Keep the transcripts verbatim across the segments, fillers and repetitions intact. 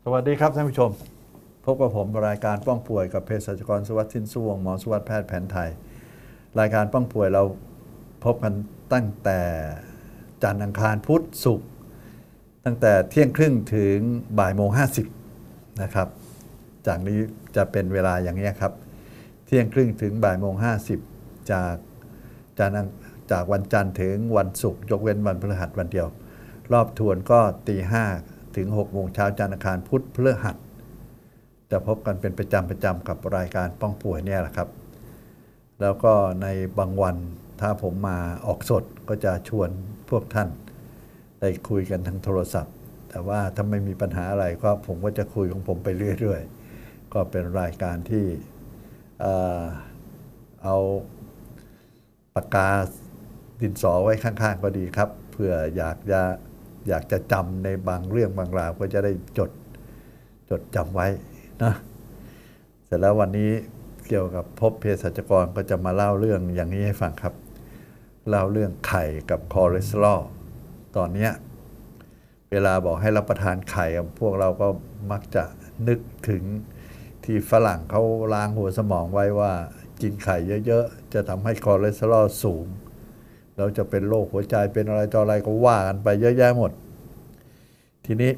วัสดีครับท่านผู้ชมพบกับผมรายการป้องป่วยกับเภสัชกรสุวัสดิ์สินสุวงศ์หมอสุวัสดิ์แพทย์แผนไทยรายการป้องป่วยเราพบกันตั้งแต่จันทร์อังคารพุธศุกร์ตั้งแต่เที่ยงครึ่งถึงบ่ายโมงห้าสิบนะครับจากนี้จะเป็นเวลาอย่างนี้ครับเที่ยงครึ่งถึงบ่ายโมงห้าสิบจากจันทร์จากวันจันทร์ถึงวันศุกร์ยกเว้นวันพฤหัสวันเดียวรอบทวนก็ตีห้าถึงหกโมงเช้าจันทร์อังคารพุธพฤหัสจะพบกันเป็นประจำประจำกับรายการป้องป่วยเนี่ยแหละครับแล้วก็ในบางวันถ้าผมมาออกสดก็จะชวนพวกท่านได้คุยกันทางโทรศัพท์แต่ว่าถ้าไม่มีปัญหาอะไรก็ผมก็จะคุยของผมไปเรื่อยๆก็เป็นรายการที่เอ่อเอาปากกาดินสอไว้ข้างๆก็ดีครับเพื่ออยากจะอยากจะจำในบางเรื่องบางราวก็จะได้จดจดจำไว้นะเสร็จแล้ววันนี้เกี่ยวกับพบเภสัชกรก็จะมาเล่าเรื่องอย่างนี้ให้ฟังครับเล่าเรื่องไข่กับคอเลสเตอรอลตอนนี้เวลาบอกให้รับประทานไข่พวกเราก็มักจะนึกถึงที่ฝรั่งเขาล้างหัวสมองไว้ว่ากินไข่เยอะๆจะทำให้คอเลสเตอรอลสูงเราจะเป็นโรคหัวใจเป็นอะไรต่ออะไรก็ว่ากันไปเยอะแยะหมดทีนี้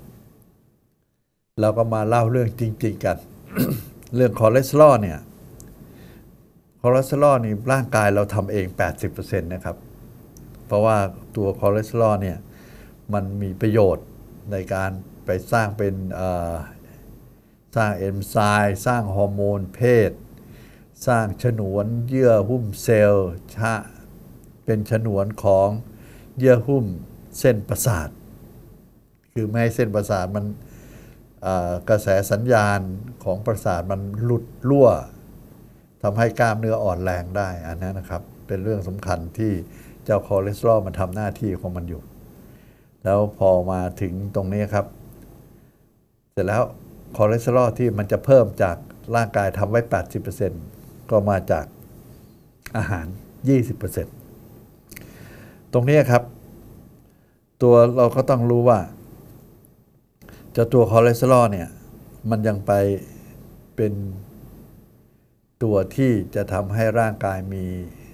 เราก็มาเล่าเรื่องจริงๆกัน เรื่องคอเลสเตอรอลเนี่ยคอเลสเตอรอลนี่ร่างกายเราทำเอง แปดสิบเปอร์เซ็นต์ นะครับเพราะว่าตัวคอเลสเตอรอลเนี่ยมันมีประโยชน์ในการไปสร้างเป็นสร้างเอนไซม์สร้างฮอร์โมนเพศสร้างฉนวนเยื่อหุ้มเซลล์ชะเป็นฉนวนของเยื่อหุ้มเส้นประสาทคือไม่ให้เส้นประสาทมันกระแสสัญญาณของประสาทมันหลุดรั่วทำให้กล้ามเนื้ออ่อนแรงได้อันนั้นนะครับเป็นเรื่องสำคัญที่เจ้าคอเลสเตอรอลมันทำหน้าที่ของมันอยู่แล้วพอมาถึงตรงนี้ครับเสร็จแล้วคอเลสเตอรอลที่มันจะเพิ่มจากร่างกายทำไว้ แปดสิบเปอร์เซ็นต์ ก็มาจากอาหาร ยี่สิบเปอร์เซ็นต์ ตรงนี้ครับตัวเราก็ต้องรู้ว่าเจ้าตัวคอเลสเตอรอลเนี่ยมันยังไปเป็นตัวที่จะทำให้ร่างกายมี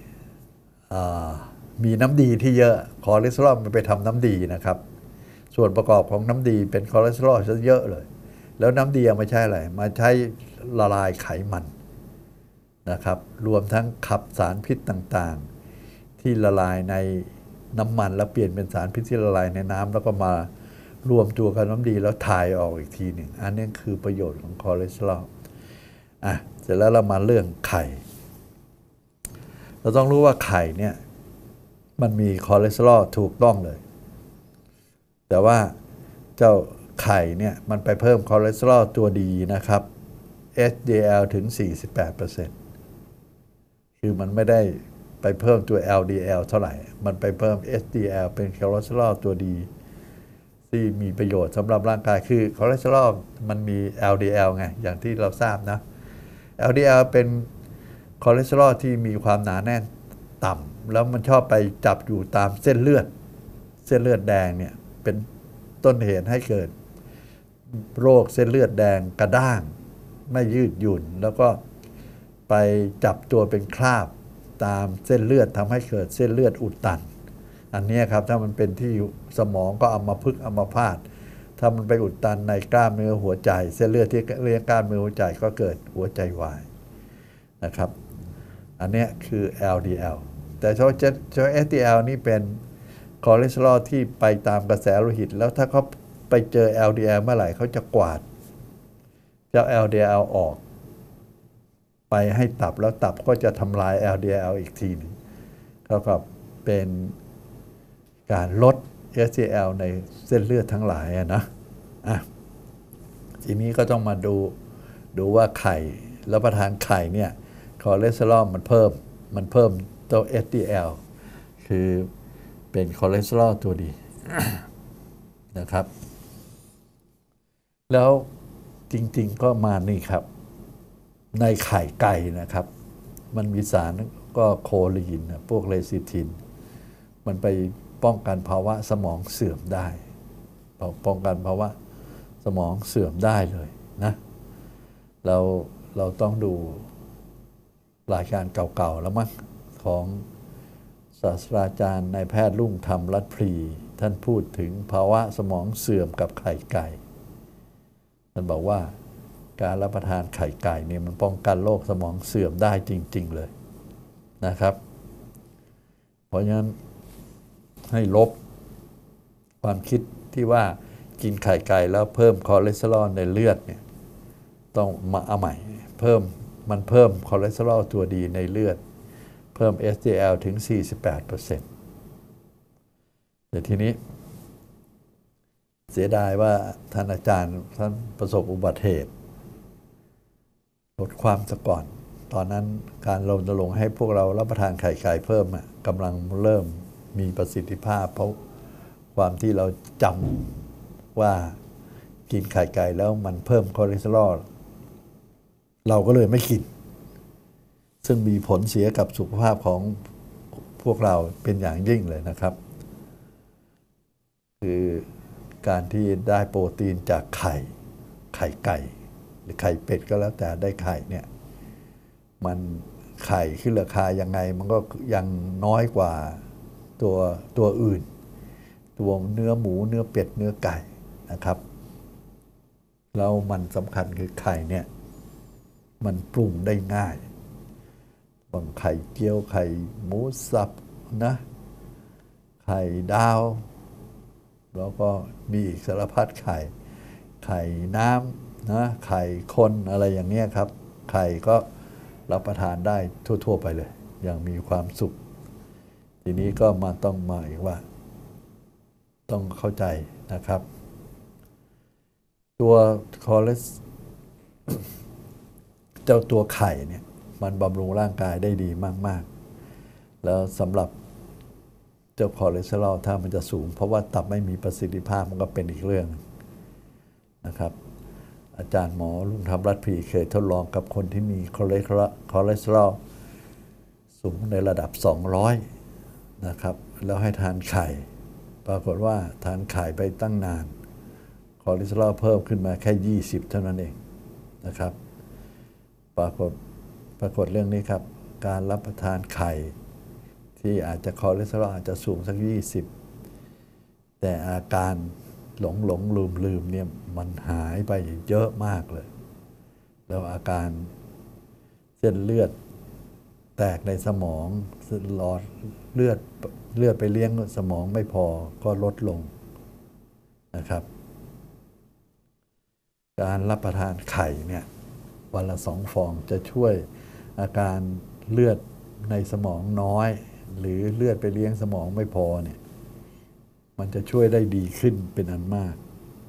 มีน้ำดีที่เยอะคอเลสเตอรอลมันไปทำน้ำดีนะครับส่วนประกอบของน้ำดีเป็นคอเลสเตอรอลซะเยอะเลยแล้วน้ำดีไม่ใช่อะไรมาใช้ละลายไขมันนะครับรวมทั้งขับสารพิษต่างๆที่ละลายในน้ำมันแล้วเปลี่ยนเป็นสารพิษที่ละลายในน้ำแล้วก็มารวมตัวกับน้ำดีแล้วถ่ายออกอีกทีหนึ่งอันนี้คือประโยชน์ของคอเลสเตอรอลอ่ะเสร็จแล้วเรามาเรื่องไข่เราต้องรู้ว่าไข่เนี่ยมันมีคอเลสเตอรอลถูกต้องเลยแต่ว่าเจ้าไข่เนี่ยมันไปเพิ่มคอเลสเตอรอลตัวดีนะครับ เอช ดี แอล ถึง สี่สิบแปดเปอร์เซ็นต์ คือมันไม่ได้ไปเพิ่มตัว แอล ดี แอล เท่าไหร่มันไปเพิ่ม เอช ดี แอล เป็นคอเลสเตอรอลตัวดีที่มีประโยชน์สำหรับร่างกายคือคอเลสเตอรอลมันมี แอล ดี แอล ไงอย่างที่เราทราบนะ แอล ดี แอล เป็นคอเลสเตอรอลที่มีความหนาแน่นต่ำแล้วมันชอบไปจับอยู่ตามเส้นเลือดเส้นเลือดแดงเนี่ยเป็นต้นเหตุให้เกิดโรคเส้นเลือดแดงกระด้างไม่ยืดหยุ่นแล้วก็ไปจับตัวเป็นคราบตามเส้นเลือดทำให้เกิดเส้นเลือดอุดตันอันนี้ครับถ้ามันเป็นที่สมองก็อัมพฤกษ์อัมพาตถ้ามันไปอุดตันในกล้ามเนื้อหัวใจเส้นเลือดที่เลี้ยงกล้ามเนื้อหัวใจก็เกิดหัวใจวายนะครับอันนี้คือ แอล ดี แอล แต่เฉพาะเจ้า เอช ดี แอล นี่เป็นคอเลสเตอรอลที่ไปตามกระแสโลหิตแล้วถ้าเขาไปเจอ แอล ดี แอล เมื่อไหร่เขาจะกวาดเจ้า แอล ดี แอล ออกไปให้ตับแล้วตับก็จะทำลาย แอล ดี แอล อีกทีนึงเท่ากับเป็นการลด เอช ดี แอล ในเส้นเลือดทั้งหลายนะอ่ะทีนี้ก็ต้องมาดูดูว่าไข่รับประทานไข่เนี่ยคอเลสเตอรอลมันเพิ่มมันเพิ่มตัว เอช ดี แอล คือเป็นคอเลสเตอรอลตัวดี นะครับแล้วจริงๆก็มานี่ครับในไข่ไก่นะครับมันมีสารก็โคลีนพวกเลซิทินมันไปป้องกันภาวะสมองเสื่อมได้ป้องกันภาวะสมองเสื่อมได้เลยนะเราเราต้องดูรายการเก่าๆแล้วมั้งของศาสตราจารย์นายแพทย์รุ่งธรรมรัตน์พลีท่านพูดถึงภาวะสมองเสื่อมกับไข่ไก่ท่านบอกว่าการรับประทานไข่ไก่เนี่ยมันป้องกันโรคสมองเสื่อมได้จริงๆเลยนะครับเพราะฉะนั้นให้ลบความคิดที่ว่ากินไข่ไก่แล้วเพิ่มคอเลสเตอรอลในเลือดเนี่ยต้องมาเอาใหม่เพิ่มมันเพิ่มคอเลสเตอรอลตัวดีในเลือดเพิ่ม เอส ดี แอล ถึง สี่สิบแปดเปอร์เซ็นต์ แต่ทีนี้เสียดายว่าท่านอาจารย์ท่านประสบอุบัติเหตุลดความซะก่อนตอนนั้นการรณรงค์ให้พวกเรารับประทานไข่ไก่เพิ่มกำลังเริ่มมีประสิทธิภาพเพราะความที่เราจำว่ากินไข่ไก่แล้วมันเพิ่มคอเลสเตอรอลเราก็เลยไม่กินซึ่งมีผลเสียกับสุขภาพของพวกเราเป็นอย่างยิ่งเลยนะครับคือการที่ได้โปรตีนจากไข่ไข่ไก่หรือไข่เป็ดก็แล้วแต่ได้ไข่เนี่ยมันไข่ขึ้นราคายังไงมันก็ยังน้อยกว่าตัวตัวอื่นตัวเนื้อหมูเนื้อเป็ดเนื้อไก่นะครับแล้วมันสำคัญคือไข่เนี่ยมันปรุงได้ง่ายบางไข่เจียวไข่หมูสับนะไข่ดาวแล้วก็มีอีกสารพัดไข่ไข่น้ำนะไข่คนอะไรอย่างเงี้ยครับไข่ก็รับประทานได้ทั่วๆไปเลยอย่างมีความสุขทีนี้ก็มาต้องมาอีกว่าต้องเข้าใจนะครับตัวคอเลสเจ้าตัวไข่เนี่ยมันบำรุงร่างกายได้ดีมากๆแล้วสำหรับเจ้าคอเลสเตอรอลถ้ามันจะสูงเพราะว่าตับไม่มีประสิทธิภาพมันก็เป็นอีกเรื่องนะครับอาจารย์หมอรุ่งธรรมรัตน์พลีเคยทดลองกับคนที่มีคอเลสเตอรอลคอเลสเตอรอลสูงในระดับสองร้อยนะครับแล้วให้ทานไข่ปรากฏว่าทานไข่ไปตั้งนานคอเลสเตอรอลเพิ่มขึ้นมาแค่ยี่สิบเท่านั้นเองนะครับปรากฏปรากฏเรื่องนี้ครับการรับประทานไข่ที่อาจจะคอเลสเตอรอลอาจจะสูงสักยี่สิบแต่อาการหลงหลงลืมลืมเนี่ยมันหายไปเยอะมากเลยแล้วอาการเส้นเลือดแตกในสมองหลอดเลือดเลือดไปเลี้ยงสมองไม่พอก็ลดลงนะครับการรับประทานไข่เนี่ยวันละสองฟองจะช่วยอาการเลือดในสมองน้อยหรือเลือดไปเลี้ยงสมองไม่พอเนี่ยมันจะช่วยได้ดีขึ้นเป็นอันมาก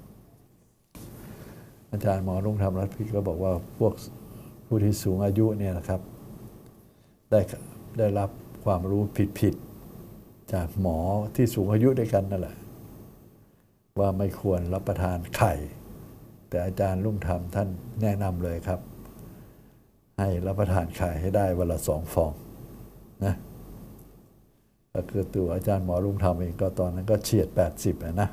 อาจารย์หมอรุ่งธรรมรัตน์พลีก็บอกว่าพวกผู้ที่สูงอายุเนี่ยนะครับได้ได้รับความรู้ผิดๆจากหมอที่สูงอายุด้วยกันนั่นแหละว่าไม่ควรรับประทานไข่แต่อาจารย์รุ่งธรรมท่านแนะนำเลยครับให้รับประทานไข่ให้ได้วันละสองฟองนะก็คือตัวอาจารย์หมอรุ่งธรรมเองก็ตอนนั้นก็เฉียดแปดสิบนะ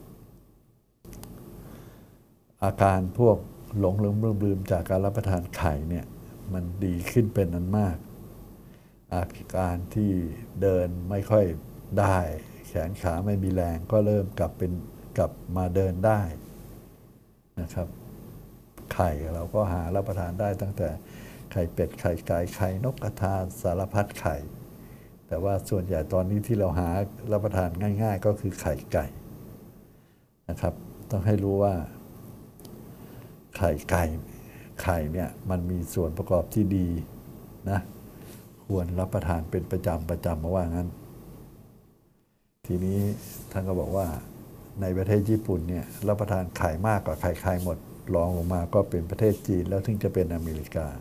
อาการพวกหลงลืมลืมจากการรับประทานไข่เนี่ยมันดีขึ้นเป็นอันมากอาการที่เดินไม่ค่อยได้แขนขาไม่มีแรงก็เริ่มกลับเป็นกลับมาเดินได้นะครับไข่เราก็หารับประทานได้ตั้งแต่ไข่เป็ดไข่ไก่ไข่นกกระทาสารพัดไข่แต่ว่าส่วนใหญ่ตอนนี้ที่เราหารับประทานง่ายๆก็คือไข่ไก่นะครับต้องให้รู้ว่าไข่ไก่ไข่เนี่ยมันมีส่วนประกอบที่ดีนะควรรับประทานเป็นประจำประจำมาว่างั้นทีนี้ท่านก็บอกว่าในประเทศญี่ปุ่นเนี่ยรับประทานไข่มากกว่าไข่ไข่หมดรองลงมาก็เป็นประเทศจีนแล้วถึงจะเป็นอเมริกา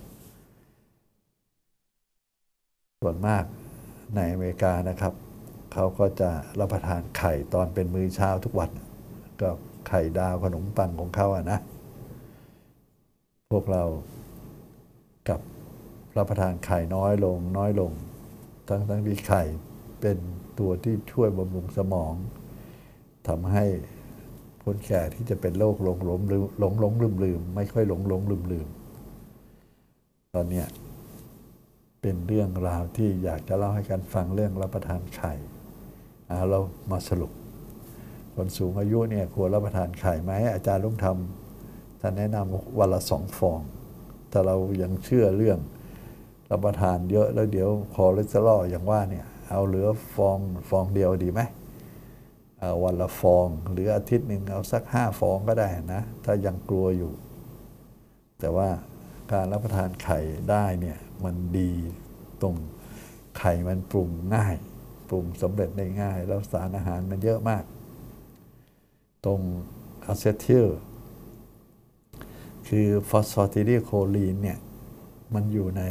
ส่วนมากในอเมริกานะครับเขาก็จะรับประทานไข่ตอนเป็นมื้อเช้าทุกวันก็ไข่ดาวขนมปังของเขาอะนะพวกเรากับรับประทานไข่น้อยลงน้อยลงทั้งทั้งที่ไข่เป็นตัวที่ช่วยบำรุงสมองทำให้คนแก่ที่จะเป็นโรคหลงหลงลืมหลงหลงลืมลืมไม่ค่อยหลงหลงลืมลืมตอนเนี้ยเป็นเรื่องราวที่อยากจะเล่าให้กันฟังเรื่องรับประทานไข่เรามาสรุปคนสูงอายุเนี่ยควรรับประทานไข่ไหมอาจารย์ลุงธรรมท่านแนะนำวันละสองฟองแต่เรายังเชื่อเรื่องรับประทานเยอะแล้วเดี๋ยวคอเลสเตอรอลอย่างว่าเนี่ยเอาเหลือฟองฟองเดียวดีไหมเอาวันละฟองหรืออาทิตย์หนึ่งเอาสักห้าฟองก็ได้นะถ้ายังกลัวอยู่แต่ว่าการรับประทานไข่ได้เนี่ยมันดีตรงไข่มันปรุงง่ายปรุงสำเร็จได้ง่ายแล้วสารอาหารมันเยอะมากตรงอะเซทิลคือฟอสฟอติลิลโคลีนเนี่ยมันอยู่ใน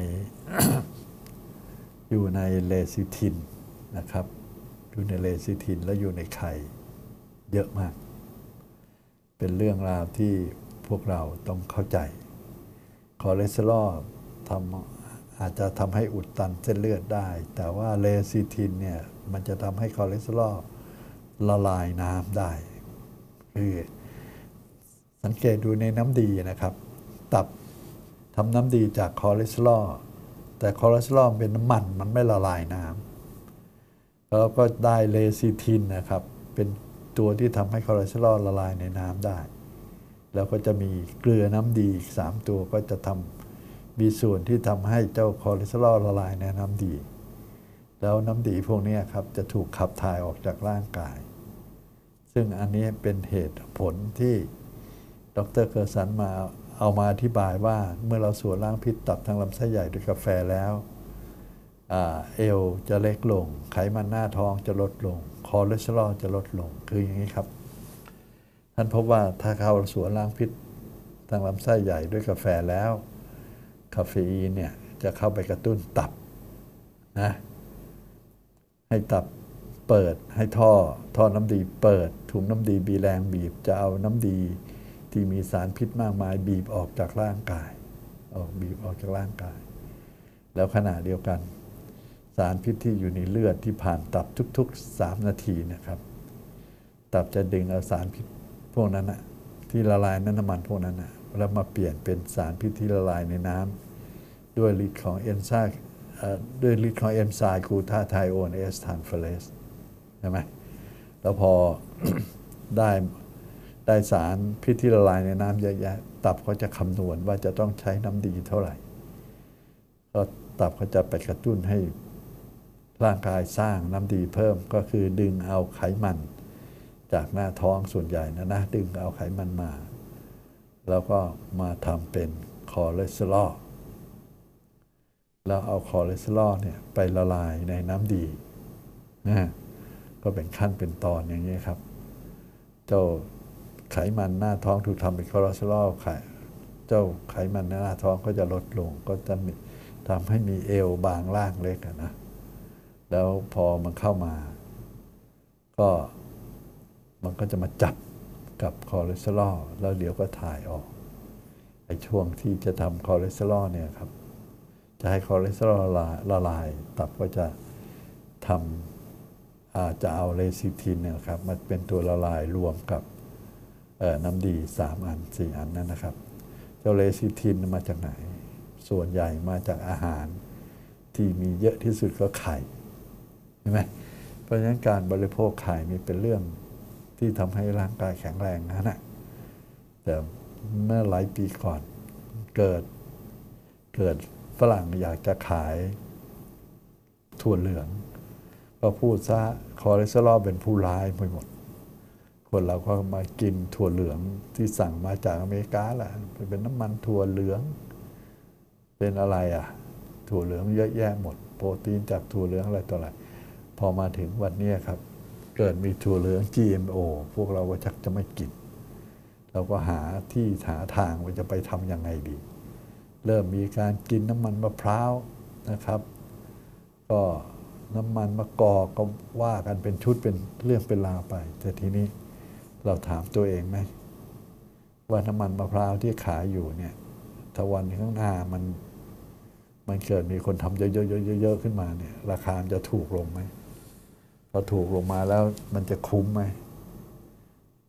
อยู่ในเลซิทินนะครับอยู่ในเลซิทินและอยู่ในไข่เยอะมากเป็นเรื่องราวที่พวกเราต้องเข้าใจคอเลสเตอรอลทำอาจจะทำให้อุดตันเส้นเลือดได้แต่ว่าเลซิทินเนี่ยมันจะทำให้คอเลสเตอรอลละลายน้ำได้คือสังเกตดูในน้ำดีนะครับตับทำน้ำดีจากคอเลสเตอรอลแต่คอเลสเตอรอลเป็นน้ำมันมันไม่ละลายน้ำแล้วก็ได้เลซิทินนะครับเป็นตัวที่ทำให้คอเลสเตอรอลละลายในน้ำได้แล้วก็จะมีเกลือน้ำดีอีกสามตัวก็จะทำมีส่วนที่ทำให้เจ้าคอเลสเตอรอลละลายในน้ำดีแล้วน้ำดีพวกนี้ครับจะถูกขับถ่ายออกจากร่างกายซึ่งอันนี้เป็นเหตุผลที่ดร.เกอร์สันมาเอามาอธิบายว่าเมื่อเราสูบล้างพิษตับทางลำไส้ใหญ่ด้วยกาแฟแล้วเอวจะเล็กลงไขมันหน้าท้องจะลดลงคอเลสเตอรอลจะลดลงคืออย่างนี้ครับท่านพบว่าถ้าเขาสูบล้างพิษทางลำไส้ใหญ่ด้วยกาแฟแล้วคาเฟอีนเนี่ยจะเข้าไปกระตุ้นตับนะให้ตับเปิดให้ท่อท่อน้ำดีเปิดถุงน้ำดีบีแรงบีบจะเอาน้ำดีที่มีสารพิษมากมายบีบออกจากร่างกายออกบีบออกจากร่างกายแล้วขณะเดียวกันสารพิษที่อยู่ในเลือดที่ผ่านตับทุกๆสามนาทีนะครับตับจะดึงเอาสารพิษพวกนั้นนะที่ละลายในน้ำมันพวกนั้นนะแล้วมาเปลี่ยนเป็นสารพิษที่ละลายในน้ำด้วยฤทธิ์ของเอนไซม์ด้วยฤทธิ์ของเอนไซม์กลูตาไทโอนเอสทรานสเฟอเรสใช่ไหมแล้วพอ ได้ได้สารพิษที่ละลายในน้ำเยอะแยะตับเขาจะคำนวณว่าจะต้องใช้น้ำดีเท่าไหร่ก็ตับเขาจะไปกระตุ้นให้ร่างกายสร้างน้ำดีเพิ่มก็คือดึงเอาไขมันจากหน้าท้องส่วนใหญ่นะนะดึงเอาไขมันมาแล้วก็มาทำเป็นคอเลสเตอรอลแล้วเอาคอเลสเตอรอลเนี่ยไปละลายในน้ำดีนะก็เป็นขั้นเป็นตอนอย่างนี้ครับเจ้าไขมันหน้าท้องถูกทำเป็นคอเลสเตอรอลไขเจ้าไขมันหน้าท้องก็จะลดลงก็จะทำให้มีเอวบางล่างเล็กนะแล้วพอมันเข้ามาก็มันก็จะมาจับกับคอเลสเตอรอลแล้วเดี๋ยวก็ถ่ายออกไอ้ช่วงที่จะทำคอเลสเตอรอลเนี่ยครับจะให้คอเลสเตอรอลละลายตับก็จะทำอาจจะเอาเลซิทินเนี่ยครับมันเป็นตัวละลายรวมกับน้ำดีสามอันสี่อันนั่นนะครับเจ้าเลซิทินมาจากไหนส่วนใหญ่มาจากอาหารที่มีเยอะที่สุดก็ไข่ใช่ไหมเพราะฉะนั้นการบริโภคไข่นี่เป็นเรื่องที่ทำให้ร่างกายแข็งแรงนะนะแต่เมื่อหลายปีก่อนเกิดเกิดฝรั่งอยากจะขายถั่วเหลืองก็พูดซะคอเลสเตอรอลเป็นผู้ร้ายไปหมดคนเราก็มากินถั่วเหลืองที่สั่งมาจากอเมริกาแหละเป็นน้ำมันถั่วเหลืองเป็นอะไรอ่ะถั่วเหลืองเยอะแยะหมดโปรตีนจากถั่วเหลืองอะไรต่ออะไรพอมาถึงวันนี้ครับเกิดมีถั่วเหลือง จี เอ็ม โอ พวกเราก็ชักจะไม่กินเราก็หาที่หาทางว่าจะไปทำยังไงดีเริ่มมีการกินน้ำมันมะพร้าวนะครับก็น้ำมันมะกอกก็ว่ากันเป็นชุดเป็นเรื่องเป็นราวไปแต่ทีนี้เราถามตัวเองไหมว่าน้ำมันมะพร้าวที่ขายอยู่เนี่ยถ้าวันข้างหน้ามันมันเกิดมีคนทำเยอะๆๆๆขึ้นมาเนี่ยราคาจะถูกลงไหมพอถูกลงมาแล้วมันจะคุ้มไหม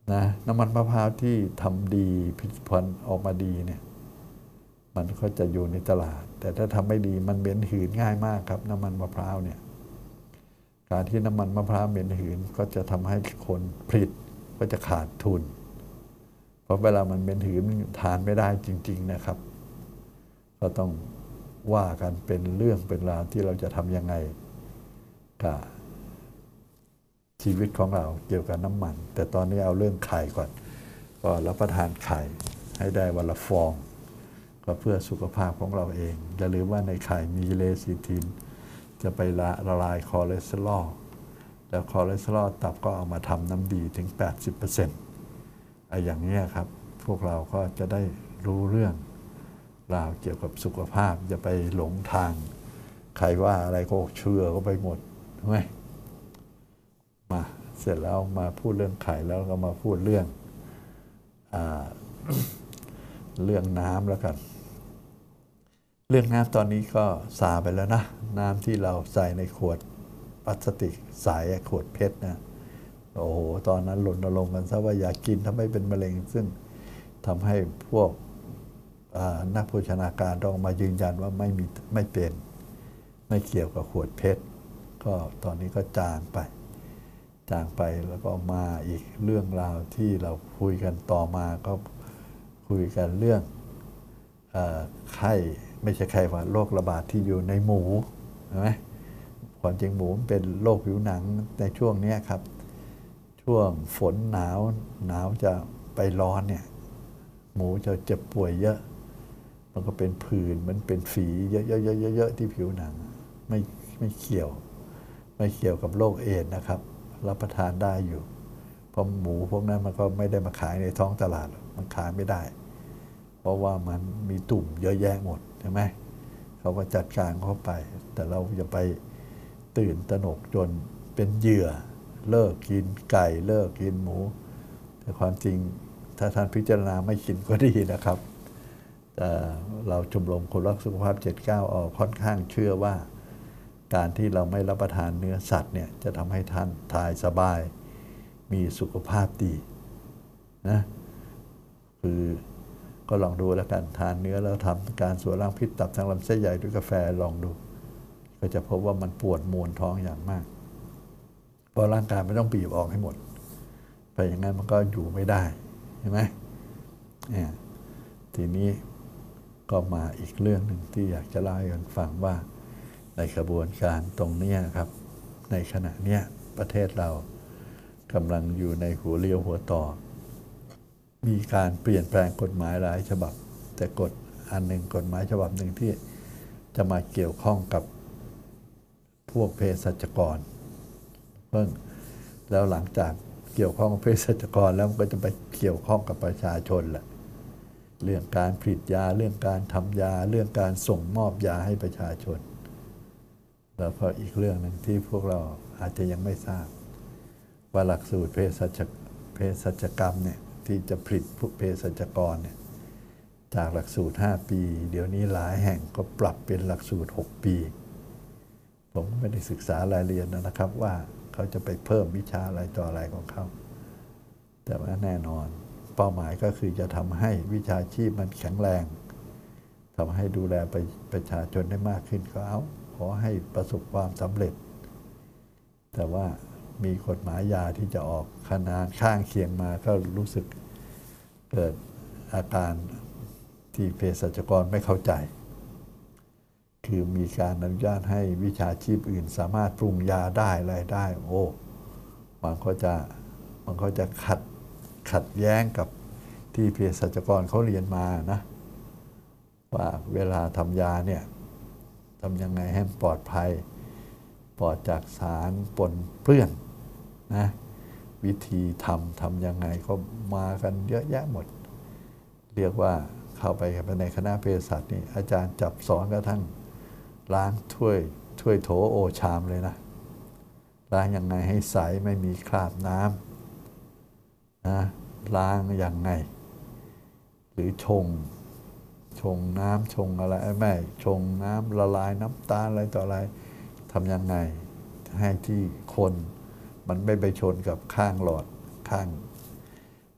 นะน้ำมันมะพร้าวที่ทำดีผลิตภัณฑ์ออกมาดีเนี่ยมันก็จะอยู่ในตลาดแต่ถ้าทำไม่ดีมันเหม็นหืนง่ายมากครับน้ำมันมะพร้าวเนี่ยการที่น้ำมันมะพร้าวเหม็นหืนก็จะทำให้คนผลิตก็จะขาดทุนเพราะเวลามันเหม็นหืนทานไม่ได้จริงๆนะครับก็ต้องว่ากันเป็นเรื่องเป็นราวที่เราจะทำยังไงกับชีวิตของเราเกี่ยวกับน้ำมันแต่ตอนนี้เอาเรื่องไข่ก่อนก็รับประทานไข่ให้ได้วันละฟองก็เพื่อสุขภาพของเราเองอย่าลืมว่าในไข่มีเลซิทินจะไปละละลายคอเลสเตอรอลแล้วคอเลสเตอรอลตับก็เอามาทำน้ำดีถึง แปดสิบเปอร์เซ็นต์ ไอ้อย่างนี้ครับพวกเราก็จะได้รู้เรื่องราวเกี่ยวกับสุขภาพอย่าไปหลงทางใครว่าอะไรก็เชื่อก็ไปหมดใช่ไหมมาเสร็จแล้วมาพูดเรื่องไข่แล้วก็มาพูดเรื่องอ่า เรื่องน้ำแล้วกันเรื่องน้ำตอนนี้ก็ซาไปแล้วนะน้ำที่เราใส่ในขวดพลาสติกใสขวดเพชรนะโอ้โหตอนนั้นหล่นลงกันซะว่าอยากกินทำให้เป็นมะเร็งซึ่งทำให้พวกนักโภชนาการต้องมายืนยันว่าไม่มีไม่เป็นไม่เกี่ยวกับขวดเพชรก็ตอนนี้ก็จางไปจางไปแล้วก็มาอีกเรื่องราวที่เราคุยกันต่อมาก็คุยกันเรื่องไข้ไม่ใช่ไข้หวัดโรคระบาดที่อยู่ในหมูใช่ไหมความจริงหมูเป็นโรคผิวหนังในช่วงนี้ครับช่วงฝนหนาวหนาวจะไปร้อนเนี่ยหมูจะเจ็บป่วยเยอะมันก็เป็นผื่นมันเป็นฝีเยอะๆๆๆที่ผิวหนังไม่ไม่เกี่ยวไม่เกี่ยวกับโรคเอดส์นะครับรับประทานได้อยู่เพราะหมูพวกนั้นมันก็ไม่ได้มาขายในท้องตลาดมันขายไม่ได้เพราะว่ามันมีตุ่มเยอะแยะหมดใช่ไหมเขาก็จัดการเข้าไปแต่เราอย่าไปตื่นตระหนกจนเป็นเหยื่อเลิกกินไก่เลิกกินหมูแต่ความจริงถ้าท่านพิจารณาไม่กินก็ดีนะครับแต่เราชมรมคนรักสุขภาพเจ็ดสิบเก้าออกค่อนข้างเชื่อว่าการที่เราไม่รับประทานเนื้อสัตว์เนี่ยจะทำให้ท่านทายสบายมีสุขภาพดีนะคือก็ลองดูแล้วกันทานเนื้อแล้วทำการสวนล้างพิษตับทางลำไส้ใหญ่ด้วยกาแฟลองดูก็จะพบว่ามันปวดมวนท้องอย่างมากเพราะร่างกายไม่ต้องบีบออกให้หมดไปอย่างนั้นมันก็อยู่ไม่ได้ใช่ไหมเนี่ยทีนี้ก็มาอีกเรื่องหนึ่งที่อยากจะเล่าให้กันฟังว่าในกระบวนการตรงนี้ครับในขณะนี้ประเทศเรากำลังอยู่ในหัวเรียวหัวต่อมีการเปลี่ยนแปลงกฎหมายหลายฉบับแต่กฎอันหนึ่งกฎหมายฉบับหนึ่งที่จะมาเกี่ยวข้องกับพวกเภสัชกรเพิ่งแล้วหลังจากเกี่ยวข้องกับเภสัชกรแล้วมันก็จะไปเกี่ยวข้องกับประชาชนแหละเรื่องการผลิตยาเรื่องการทำยาเรื่องการส่งมอบยาให้ประชาชนแล้วก็อีกเรื่องหนึ่งที่พวกเราอาจจะยังไม่ทราบว่าหลักสูตรเภสัชเภสัชกรรมเนี่ยที่จะผลิตเภสัชกรเนี่ยจากหลักสูตรห้าปีเดี๋ยวนี้หลายแห่งก็ปรับเป็นหลักสูตรหกปีผมไม่ได้ศึกษารายละเอียดนะครับว่าเขาจะไปเพิ่มวิชาอะไรต่ออะไรของเขาแต่ว่าแน่นอนเป้าหมายก็คือจะทำให้วิชาชีพมันแข็งแรงทำให้ดูแลประชาชนได้มากขึ้นก็เอาขอให้ประสบความสำเร็จแต่ว่ามีกฎหมายยาที่จะออกขนานข้างเคียงมาก็รู้สึกเกิดอาการที่เภสัชกรไม่เข้าใจคือมีการอนุญาตให้วิชาชีพอื่นสามารถปรุงยาได้อะไรได้โอ้มันก็จะมันก็จะขัดขัดแย้งกับที่เภสัชกรเขาเรียนมานะว่าเวลาทำยาเนี่ยทำยังไงให้ปลอดภัยปลอดจากสารปนเปื้อนนะวิธีทำทำยังไงก็มากันเยอะแยะหมดเรียกว่าเข้าไปในคณะเภสัชนี่อาจารย์จับสอนกระทั่งล้างถ้วยถ้วยโถโอชามเลยนะล้างยังไงให้ใสไม่มีคราบน้ำนะล้างยังไงหรือชงชงน้ำชงอะไรไม่ชงน้ำละลายน้ำตาลอะไรต่ออะไรทำยังไงให้ที่คนมันไม่ไปชนกับข้างหลอดข้าง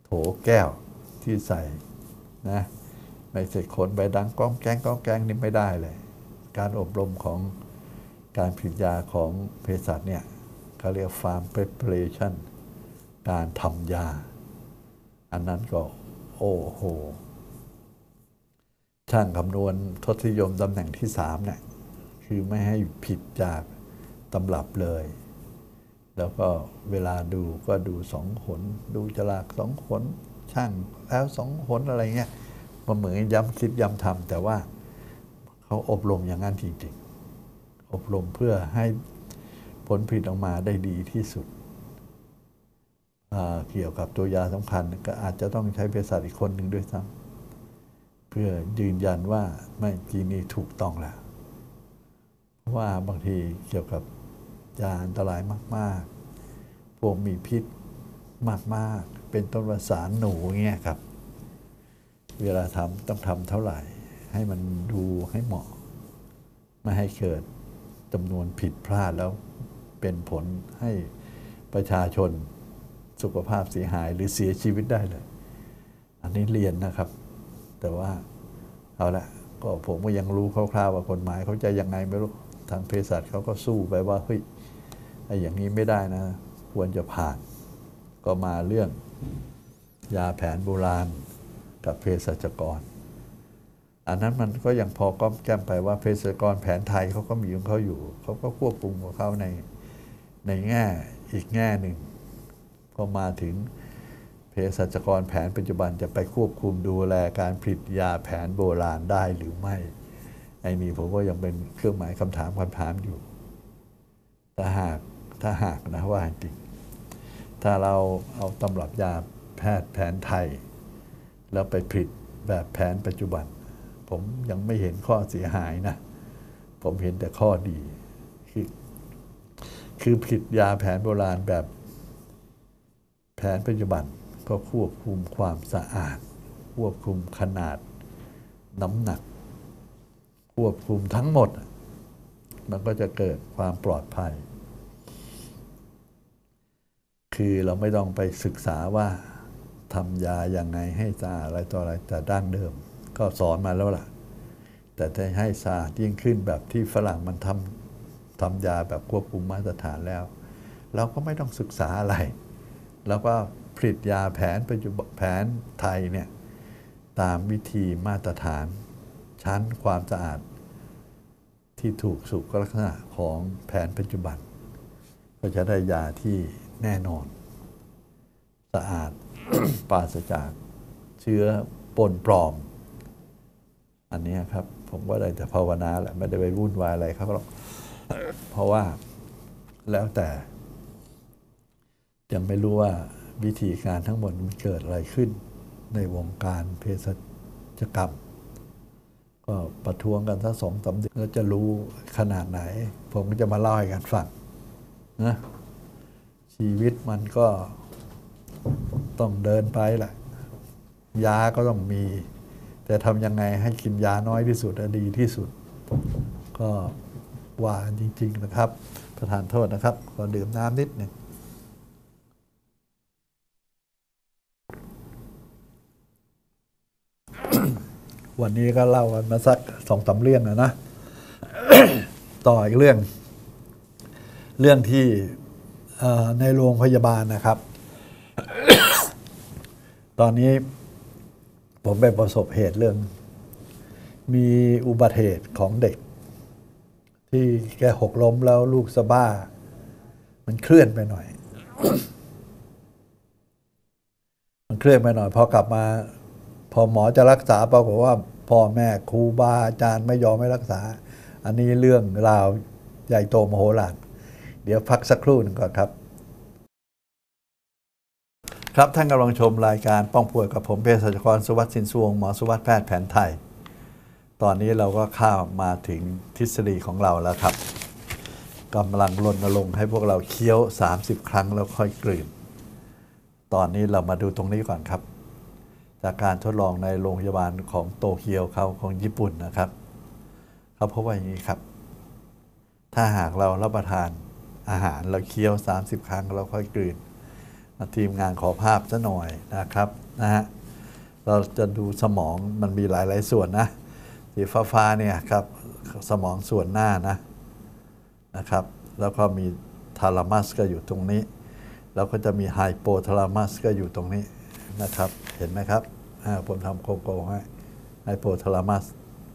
โถแก้วที่ใส่นะไม่ใช่คนใบดังก้องแกงก้องแกงนี่ไม่ได้เลยการอบรมของการผลิตยาของเภสัชเนี่ยเขาเรียก farm preparation การทำยาอันนั้นก็โอ้โหช่างคำนวณทศนิยมตำแหน่งที่สามเนี่ยคือไม่ให้ผิดจากตำรับเลยแล้วก็เวลาดูก็ดูสองหนดูฉลากสองหนช่างแล้วสองหนอะไรเงี้ยมันเหมือนย้ำคิดย้ำทำแต่ว่าเขาอบรมอย่างนั้นจริงๆอบรมเพื่อให้ผลผลิตออกมาได้ดีที่สุดเกี่ยวกับตัวยาสำคัญก็อาจจะต้องใช้เภสัชอีกคนหนึ่งด้วยซ้ำเพื่อยืนยันว่าไม่กี่นี้ถูกต้องแล้วเพราะว่าบางทีเกี่ยวกับยาอันตรายมากๆพวกมีพิษมากๆเป็นต้นว่าสารหนูเงี้ยครับเวลาทำต้องทำเท่าไหร่ให้มันดูให้เหมาะไม่ให้เกิดจำนวนผิดพลาดแล้วเป็นผลให้ประชาชนสุขภาพเสียหายหรือเสียชีวิตได้เลยอันนี้เรียนนะครับแต่ว่าเอาละก็ผมก็ยังรู้คร่าวๆว่ากฎหมายเขาจะยังไงไม่รู้ทางเภสัชเขาก็สู้ไปว่าเฮ้ยไอ้อย่างนี้ไม่ได้นะควรจะผ่านก็มาเรื่องยาแผนโบราณกับเภสัชกรอันนั้นมันก็ยังพอก้อมแก้มไปว่าเภสัชกรแผนไทยเขาก็มีของเขาอยู่เขาก็ควบคุมของเขาในในแง่อีกแง่หนึ่งพอมาถึงเภสัชกรแผนปัจจุบันจะไปควบคุมดูแลการผลิตยาแผนโบราณได้หรือไม่ไอ้นี่ผมก็ยังเป็นเครื่องหมายคำถามคำถามอยู่ถ้าหากถ้าหากนะว่าจริงถ้าเราเอาตำรับยาแพทย์แผนไทยแล้วไปผลิตแบบแผนปัจจุบันผมยังไม่เห็นข้อเสียหายนะผมเห็นแต่ข้อดีคือคือผลิตยาแผนโบราณแบบแผนปัจจุบันก็ควบคุมความสะอาดควบคุมขนาดน้ำหนักควบคุมทั้งหมดมันก็จะเกิดความปลอดภัยคือเราไม่ต้องไปศึกษาว่าทำยาอย่างไงให้สะอาดอะไรต่ออะไรแต่ดั้งเดิมก็สอนมาแล้วล่ะแต่จะให้สะอาดยิ่งขึ้นแบบที่ฝรั่งมันทำทำยาแบบควบคุมมาตรฐานแล้วเราก็ไม่ต้องศึกษาอะไรแล้วก็ผลิตยาแผนปัจจุบันแผนไทยเนี่ยตามวิธีมาตรฐานชั้นความสะอาดที่ถูกสุขลักษณะของแผนปัจจุบันก็จะได้ยาที่แน่นอนสะอาด ปราศจากเชื้อปนปลอมอันนี้ครับผมก็ได้แต่ภาวนาแหละไม่ได้ไปวุ่นวายอะไรครับหรอก เพราะว่าแล้วแต่ยังไม่รู้ว่าวิธีการทั้งหมดมันเกิดอะไรขึ้นในวงการเภสัชกรรมก็ประท้วงกันทั้งสองสามเดือนแล้วจะรู้ขนาดไหนผมก็จะมาเล่าให้กันฟังนะชีวิตมันก็ต้องเดินไปแหละยาก็ต้องมีแต่ทำยังไงให้กินยาน้อยที่สุดและดีที่สุดก็ว่าจริงๆนะครับประทานโทษนะครับขอดื่มน้ำนิดหนึ่งวันนี้ก็เล่ากันมาสักสองสามเรื่องนะนะ ต่ออีกเรื่อง เรื่องที่ในโรงพยาบาลนะครับ ตอนนี้ผมไปประสบเหตุเรื่องมีอุบัติเหตุของเด็กที่แกหกล้มแล้วลูกสะบ้ามันเคลื่อนไปหน่อย มันเคลื่อนไปหน่อยพอกลับมาพอหมอจะรักษาปรากฏว่าพ่อแม่ครูบาอาจารย์ไม่ยอมไม่รักษาอันนี้เรื่องราวใหญ่โตมโหฬารเดี๋ยวพักสักครู่หนึ่งก่อนครับครับท่านกำลังชมรายการป้องป่วยกับผมเภสัชกรสุวัสดิ์สินสุวงศ์หมอสุวัสดิ์แพทย์แผนไทยตอนนี้เราก็เข้ามาถึงทฤษฎีของเราแล้วครับกำลังรณรงค์ให้พวกเราเคี้ยวสามสิบครั้งแล้วค่อยกลืนตอนนี้เรามาดูตรงนี้ก่อนครับจากการทดลองในโรงพยาบาลของโตเกียวเขาของญี่ปุ่นนะครับเขาพบว่าอย่างนี้ครับถ้าหากเรารับประทานอาหารเราเคี้ยวสามสิบครั้งเราค่อยกลืนทีมงานขอภาพซะหน่อยนะครับนะฮะเราจะดูสมองมันมีหลายๆส่วนนะสีฟ้าๆเนี่ยครับสมองส่วนหน้านะนะครับแล้วก็มีทาลามัสก็อยู่ตรงนี้แล้วก็จะมีไฮโปทาลามัสก็อยู่ตรงนี้นะครับเห็นไหมครับผมทำโคโก้ให้ไฮโปทาลามัส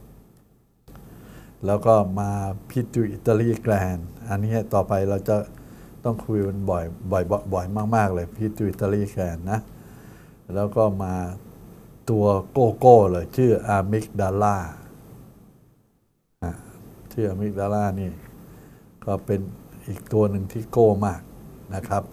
แล้วก็มาพิทูอิตาลีแกลนอันนี้ต่อไปเราจะต้องคุยกันบ่อยบ่อยบ่อยมากๆเลยพิทูอิตาลีแกลนนะแล้วก็มาตัวโกโก้เลยชื่ออะมิกดาลาชื่ออะมิกดาลานี่ก็เป็นอีกตัวหนึ่งที่โก้มากนะครับ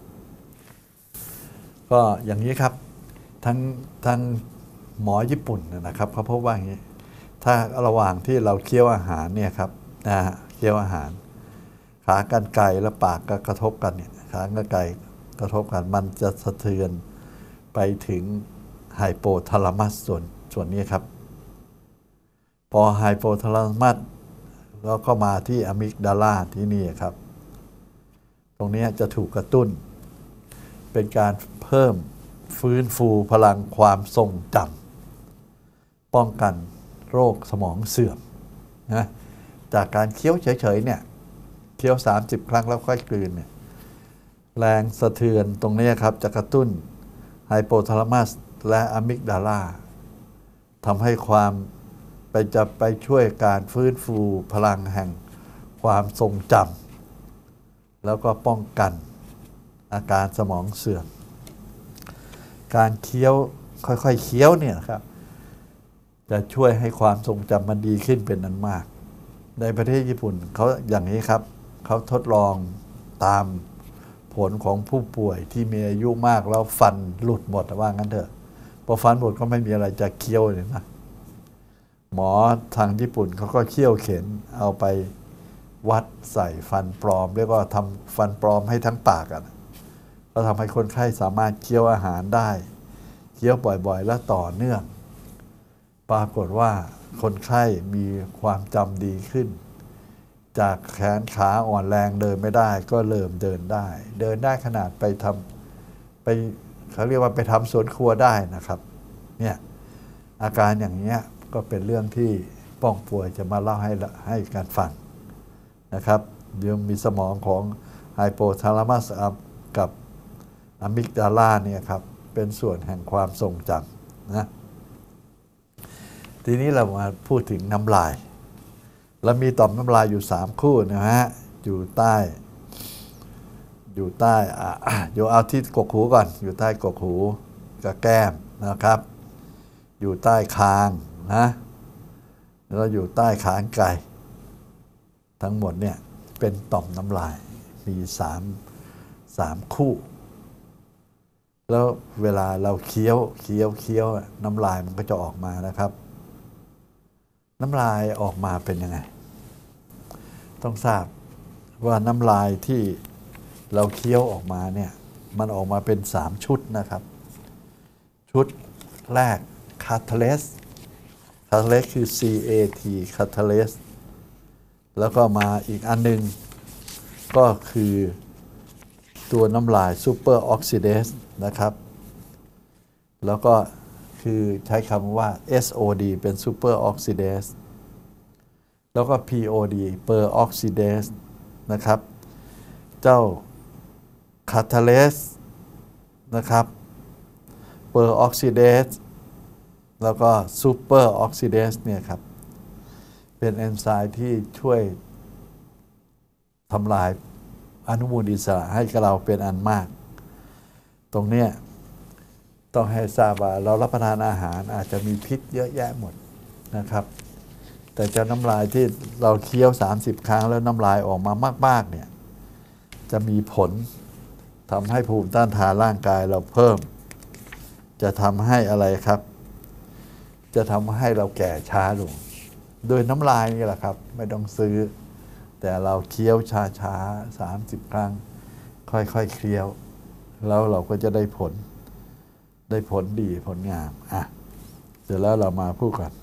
ก็อย่างนี้ครับทั้งทั้งหมอญี่ปุ่นนะครับเขาพบว่าอย่างนี้ถ้าระหว่างที่เราเคี้ยวอาหารเนี่ยครับนะเคี้ยวอาหารขากรรไกรและปากก็กระทบกันเนี่ยขากรรไกรกระทบกันมันจะสะเทือนไปถึงไฮโปทาลามัสส่วนส่วนนี้ครับพอไฮโปทาลามัสแล้วก็มาที่อะมิกดาลาที่นี่ครับตรงนี้จะถูกกระตุ้นเป็นการเพิ่มฟื้นฟูพลังความทรงจำป้องกันโรคสมองเสื่อมนะจากการเคี้ยวเฉยๆเนี่ยเคี้ยวสามสิบครั้งแล้วค่อยกลืนเนี่ยแรงสะเทือนตรงนี้ครับจะกระตุ้นไฮโปทาลามัสและอะมิกดาลาทำให้ความไปจะไปช่วยการฟื้นฟูพลังแห่งความทรงจำแล้วก็ป้องกันอาการสมองเสื่อมการเคี้ยวค่อยๆเคี้ยวเนี่ยครับจะช่วยให้ความทรงจำมันดีขึ้นเป็นอันมากในประเทศญี่ปุ่นเขาอย่างนี้ครับเขาทดลองตามผลของผู้ป่วยที่มีอายุมากแล้วฟันหลุดหมดว่างั้นเถอะพอฟันหมดก็ไม่มีอะไรจะเคี้ยวเลยนะหมอทางญี่ปุ่นเขาก็เคี่ยวเข็นเอาไปวัดใส่ฟันปลอมแล้วก็ทำฟันปลอมให้ทั้งปากอ่ะก็ทำให้คนไข้สามารถเคี้ยวอาหารได้เคี้ยวบ่อยๆและต่อเนื่องปรากฏว่าคนไข้มีความจำดีขึ้นจากแขนขาอ่อนแรงเดินไม่ได้ก็เริ่มเดินได้เดินได้ขนาดไปทำไปเขาเรียกว่าไปทำสวนครัวได้นะครับเนี่ยอาการอย่างนี้ก็เป็นเรื่องที่ป้องป่วยจะมาเล่าให้ให้การฟังนะครับยังมีสมองของไฮโปทาลามัสกับอะมิกดาลาเนี่ยครับเป็นส่วนแห่งความทรงจำนะทีนี้เรามาพูดถึงน้ำลายเรามีต่อมน้ำลายอยู่สามคู่นะฮะอยู่ใต้อยู่ใต้อ่ะอยู่เอาที่กกหูก่อนอยู่ใต้กกหูกับแก้มนะครับอยู่ใต้คางนะแล้วอยู่ใต้ขากรรไกรทั้งหมดเนี่ยเป็นต่อมน้ำลายมีสามสามคู่แล้วเวลาเราเคี้ยวเคี้ยวเคี้ยวน้ำลายมันก็จะออกมานะครับน้ำลายออกมาเป็นยังไงต้องทราบว่าน้ำลายที่เราเคี้ยวออกมาเนี่ยมันออกมาเป็นสามชุดนะครับชุดแรกคาทาเลสคาทาเลสคือ ซี เอ ที คาทาเลสแล้วก็มาอีกอันนึงก็คือตัวน้ำลายซูเปอร์ออกซิเดสนะครับแล้วก็คือใช้คำว่า เอส โอ ดี เป็นซูเปอร์ออกซิเดสแล้วก็ พี โอ ดี เปอร์ออกซิเดสนะครับเจ้าคาทาเลสนะครับเปอร์ออกซิเดสแล้วก็ซูเปอร์ออกซิเดสเนี่ยครับเป็นเอนไซม์ที่ช่วยทำลายอนุมูลอิสระให้กับเราเป็นอันมากตรงเนี้ยต้องให้ทราบว่าเรารับประทานอาหารอาจจะมีพิษเยอะแยะหมดนะครับแต่จะน้ำลายที่เราเคี้ยวสามสิบครั้งแล้วน้ำลายออกมามากๆเนี่ยจะมีผลทำให้ภูมิต้านทานร่างกายเราเพิ่มจะทำให้อะไรครับจะทำให้เราแก่ช้าลงโดยน้ำลายนี่แหละครับไม่ต้องซื้อแต่เราเคี้ยวช้าๆสามสิบครั้งค่อยๆเคี้ยวแล้วเราก็จะได้ผลได้ผลดีผลงามอ่ะเสร็จแล้วเรามาพูดกัน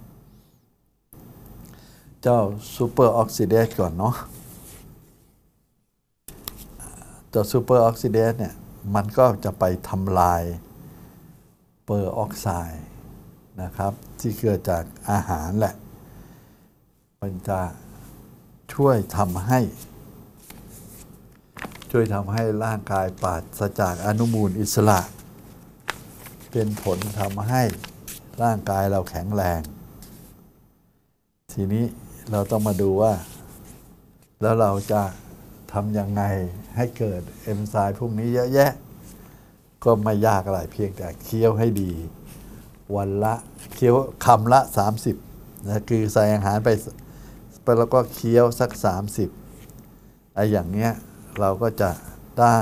เจ้าซูเปอร์ออกซิเดสก่อนเนาะตัวซูเปอร์ออกซิเดสเนี่ยมันก็จะไปทำลายเปอร์ออกไซด์นะครับที่เกิดจากอาหารแหละมันจะช่วยทำให้ช่วยทำให้ร่างกายปราศจากอนุมูลอิสระเป็นผลทำให้ร่างกายเราแข็งแรงทีนี้เราต้องมาดูว่าแล้วเราจะทำยังไงให้เกิดเอนไซม์พวกนี้เยอะแยะก็ไม่ยากอะไรเพียงแต่เคี้ยวให้ดีวันละเคี้ยวคำละสามสิบนะคือใส่อาหารไปไปแล้วก็เคี้ยวสักสามสิบไอ้อย่างเนี้ยเราก็จะได้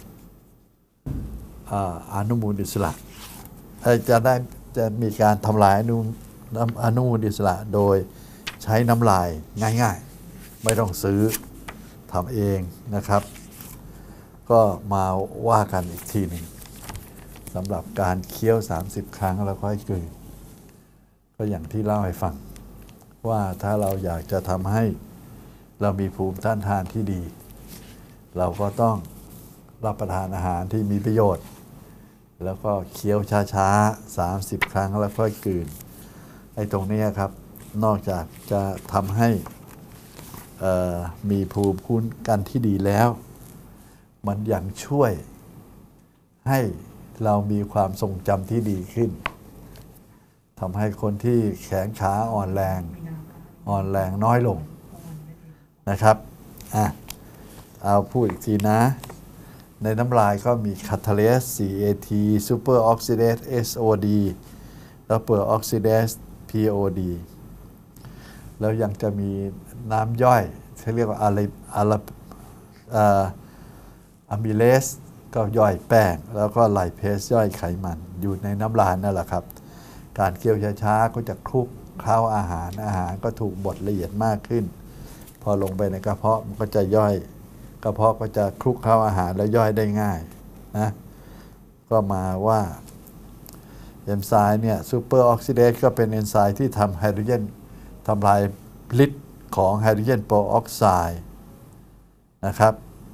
อนุมูลอิสระจะได้จะมีการทำลายอนุอนุมูลอิสระโดยใช้น้ำลายง่ายๆไม่ต้องซื้อทำเองนะครับก็มาว่ากันอีกทีหนึ่งสำหรับการเคี้ยวสามสิบครั้งแล้วค่อยกลืนก็อย่างที่เล่าให้ฟังว่าถ้าเราอยากจะทำให้เรามีภูมิต้านทานที่ดีเราก็ต้องรับประทานอาหารที่มีประโยชน์แล้วก็เคี้ยวช้าๆสามสิบครั้งแล้วค่อยกลืนไอ้ตรงนี้ครับนอกจากจะทำให้มีภูมิคุ้มกันที่ดีแล้วมันยังช่วยให้เรามีความทรงจำที่ดีขึ้นทำให้คนที่แขนขาอ่อนแรงอ่อนแรงน้อยลงนะครับอ่ะเอาพูดอีกทีนะในน้ำลายก็มีคาทาเลส ซี เอ ที Super Oxidase เอส โอ ดี แล้ว Per Oxidase พี โอ ดี แล้วยังจะมีน้ำย่อยที่เรียกว่าอะลิอะลอะมิเลสก็ย่อยแป้งแล้วก็ไลเพสย่อยไขมันอยู่ในน้ำลายนั่นแหละครับการเคี้ยวช้าๆก็จะคลุกเข้าอาหารอาหารก็ถูกบดละเอียดมากขึ้นพอลงไปในกระเพาะมันก็จะย่อยกระเพาะก็จะคลุกเข้าอาหารแล้วย่อยได้ง่ายนะก็มาว่าเอนไซม์เนี่ยซูเปอร์ออกซิเดสก็เป็นเอนไซม์ที่ทำไฮโดรเจนทำลายฤทธิ์ของไฮโดรเจนโปรออกไซด์นะครับ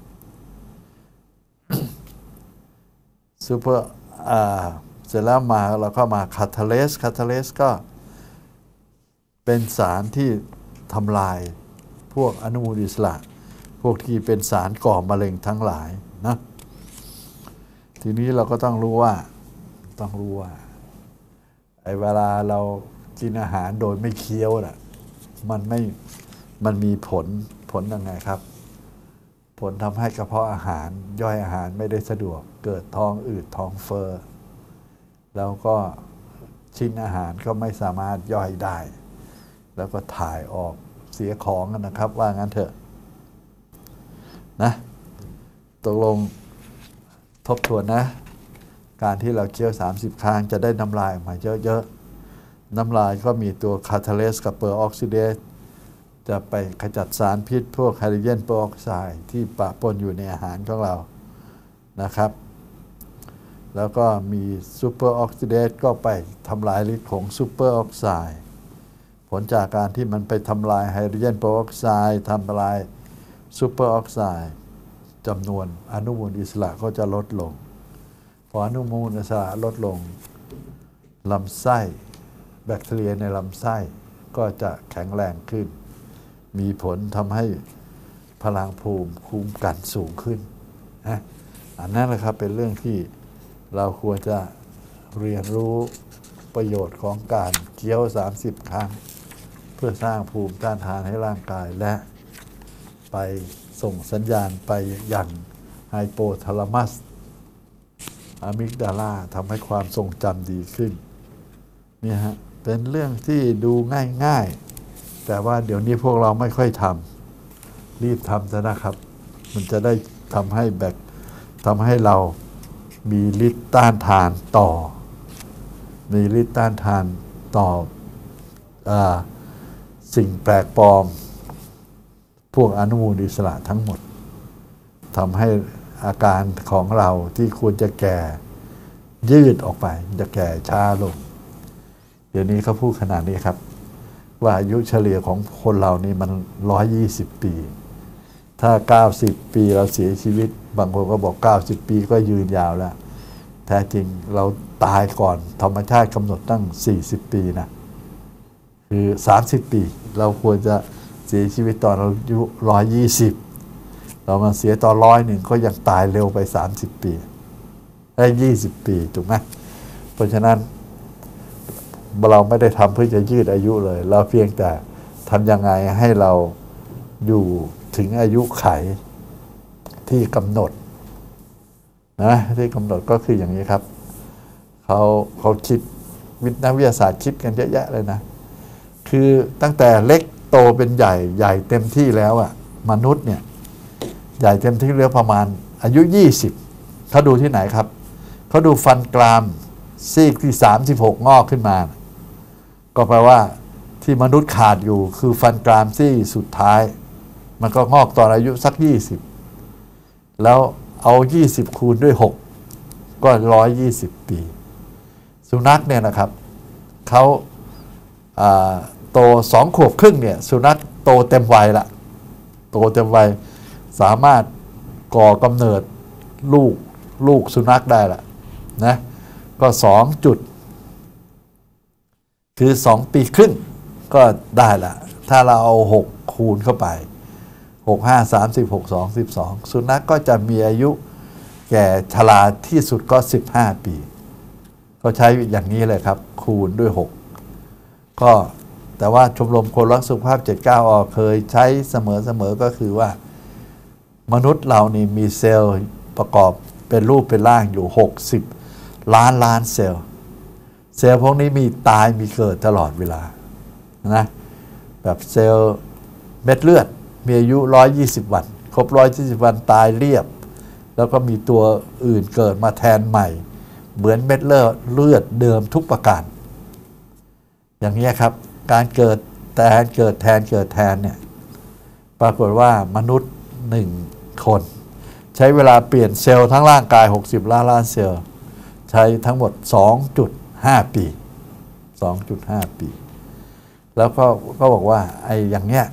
ซูเปอร์อ่าเสร็จแล้วมาเราก็มาคาทาเลสคาทาเลสก็เป็นสารที่ทำลายพวกอนุมูลอิสระพวกที่เป็นสารก่อมะเร็งทั้งหลายนะทีนี้เราก็ต้องรู้ว่าต้องรู้ว่าไอ้เวลาเรากินอาหารโดยไม่เคี้ยวน่ะมันไม่มันมีผลผลยังไงครับผลทำให้กระเพาะอาหารย่อยอาหารไม่ได้สะดวกเกิดท้องอืดท้องเฟ้อแล้วก็ชิ้นอาหารก็ไม่สามารถย่อยได้แล้วก็ถ่ายออกเสียของนะครับว่างั้นเถอะนะตกลงทบทวนนะการที่เราเคี้ยวสามสิบครั้งจะได้น้ำลายออกมาเยอะๆน้ำลายก็มีตัวคาทาเลสกับเปอร์ออกซิเดสจะไปขจัดสารพิษพวกไฮโดรเจนเปอร์ออกไซด์ที่ปะปนอยู่ในอาหารของเรานะครับแล้วก็มีซูเปอร์ออกซิเดสก็ไปทำลายฤทธิ์ของซูเปอร์ออกไซด์ผลจากการที่มันไปทำลายไฮโดรเจนเปอร์ออกไซด์ทำลายซูเปอร์ออกไซด์จำนวนอนุมูลอิสระก็จะลดลงพออนุมูลอิสระลดลงลำไส้แบคทีเรียในลำไส้ก็จะแข็งแรงขึ้นมีผลทำให้พลังภูมิคุ้มกันสูงขึ้นนะอันนั้นแหละครับเป็นเรื่องที่เราควรจะเรียนรู้ประโยชน์ของการเคี้ยวสามสิบครั้งเพื่อสร้างภูมิต้านทานให้ร่างกายและไปส่งสัญญาณไปยังไฮโปทาลามัสอะมิกดาลาทำให้ความทรงจำดีขึ้นนี่ฮะเป็นเรื่องที่ดูง่ายๆแต่ว่าเดี๋ยวนี้พวกเราไม่ค่อยทำรีบทำซะนะครับมันจะได้ทำให้แบคทำให้เรามีฤทธิ์ต้านทานต่อมีฤทธิ์ต้านทานต่ออ่าสิ่งแปลกปลอมพวกอนุมูลอิสระทั้งหมดทำให้อาการของเราที่ควรจะแก่ยืดออกไปจะแก่ช้าลงเดี๋ยวนี้เขาพูดขนาดนี้ครับว่าอายุเฉลี่ยของคนเรานี่มันหนึ่งร้อยยี่สิบปีทถ้าเก้าสิบปีเราเสียชีวิตบางคนก็บอกเก้าสิบปีก็ยืนยาวแล้วแท้จริงเราตายก่อนธรรมชาติกำหนดตั้งสี่สิบปีนะคือสามสิบปีเราควรจะเสียชีวิตตอนอายุร้อยยี่สิบเรามาเสียตอนร้อยหนึ่งก็ยังตายเร็วไปสามสิบปีได้ยี่สิบปีถูกไหมเพราะฉะนั้นเราไม่ได้ทำเพื่อจะยืดอายุเลยเราเพียงแต่ทำยังไงให้เราอยู่ถึงอายุไขที่กำหนดนะที่กำหนดก็คืออย่างนี้ครับเขาเขาคิดวิทยาวิทยาศาสตร์คิดกันเยอะแยะเลยนะคือตั้งแต่เล็กโตเป็นใหญ่ใหญ่เต็มที่แล้วอะมนุษย์เนี่ยใหญ่เต็มที่แล้วประมาณอายุยี่สิบเขาดูที่ไหนครับเขาดูฟันกรามซีกที่สามสิบหกงอกขึ้นมาก็แปลว่าที่มนุษย์ขาดอยู่คือฟันกรามซี่สุดท้ายมันก็งอกตอนอายุสักยี่สิบแล้วเอายี่สิบคูณด้วยหกก็หนึ่งร้อยยี่สิบปีสุนัขเนี่ยนะครับเขาโตสองขวบครึ่งเนี่ยสุนัขโตเต็มวัยละโตเต็มวัยสามารถก่อกำเนิดลูกลูกสุนัขได้ละนะก็สองจุดคือสองปีครึ่งก็ได้ละถ้าเราเอาหกคูณเข้าไปหก ห้า สามสิบ หก สอง สิบสองสุนัขก็จะมีอายุแก่ชราที่สุดก็สิบห้าปีก็ใช้อย่างนี้เลยครับคูณด้วยหกก็แต่ว่าชมรมคนรักสุขภาพเจ็ดสิบเก้าอเคยใช้เสมอๆก็คือว่ามนุษย์เรานี่มีเซลล์ประกอบเป็นรูปเป็นร่างอยู่หกสิบล้านล้านเซลล์เซลล์พวกนี้มีตายมีเกิดตลอดเวลานะแบบเซลล์เม็ดเลือดมีอายุหนึ่งร้อยยี่สิบวันครบหนึ่งร้อยยี่สิบวันตายเรียบแล้วก็มีตัวอื่นเกิดมาแทนใหม่เหมือนเม็ดเลือดเลือดเดิมทุกประการอย่างนี้ครับการเกิดแทนเกิดแทนเกิดแทนเนี่ยปรากฏว่ามนุษย์หนึ่งคนใช้เวลาเปลี่ยนเซลล์ทั้งร่างกายหกสิบล้านล้านเซลล์ใช้ทั้งหมด สองจุดห้า ปี สองจุดห้า ปีแล้วก็ก็บอกว่าไอ้อย่างเนี้ย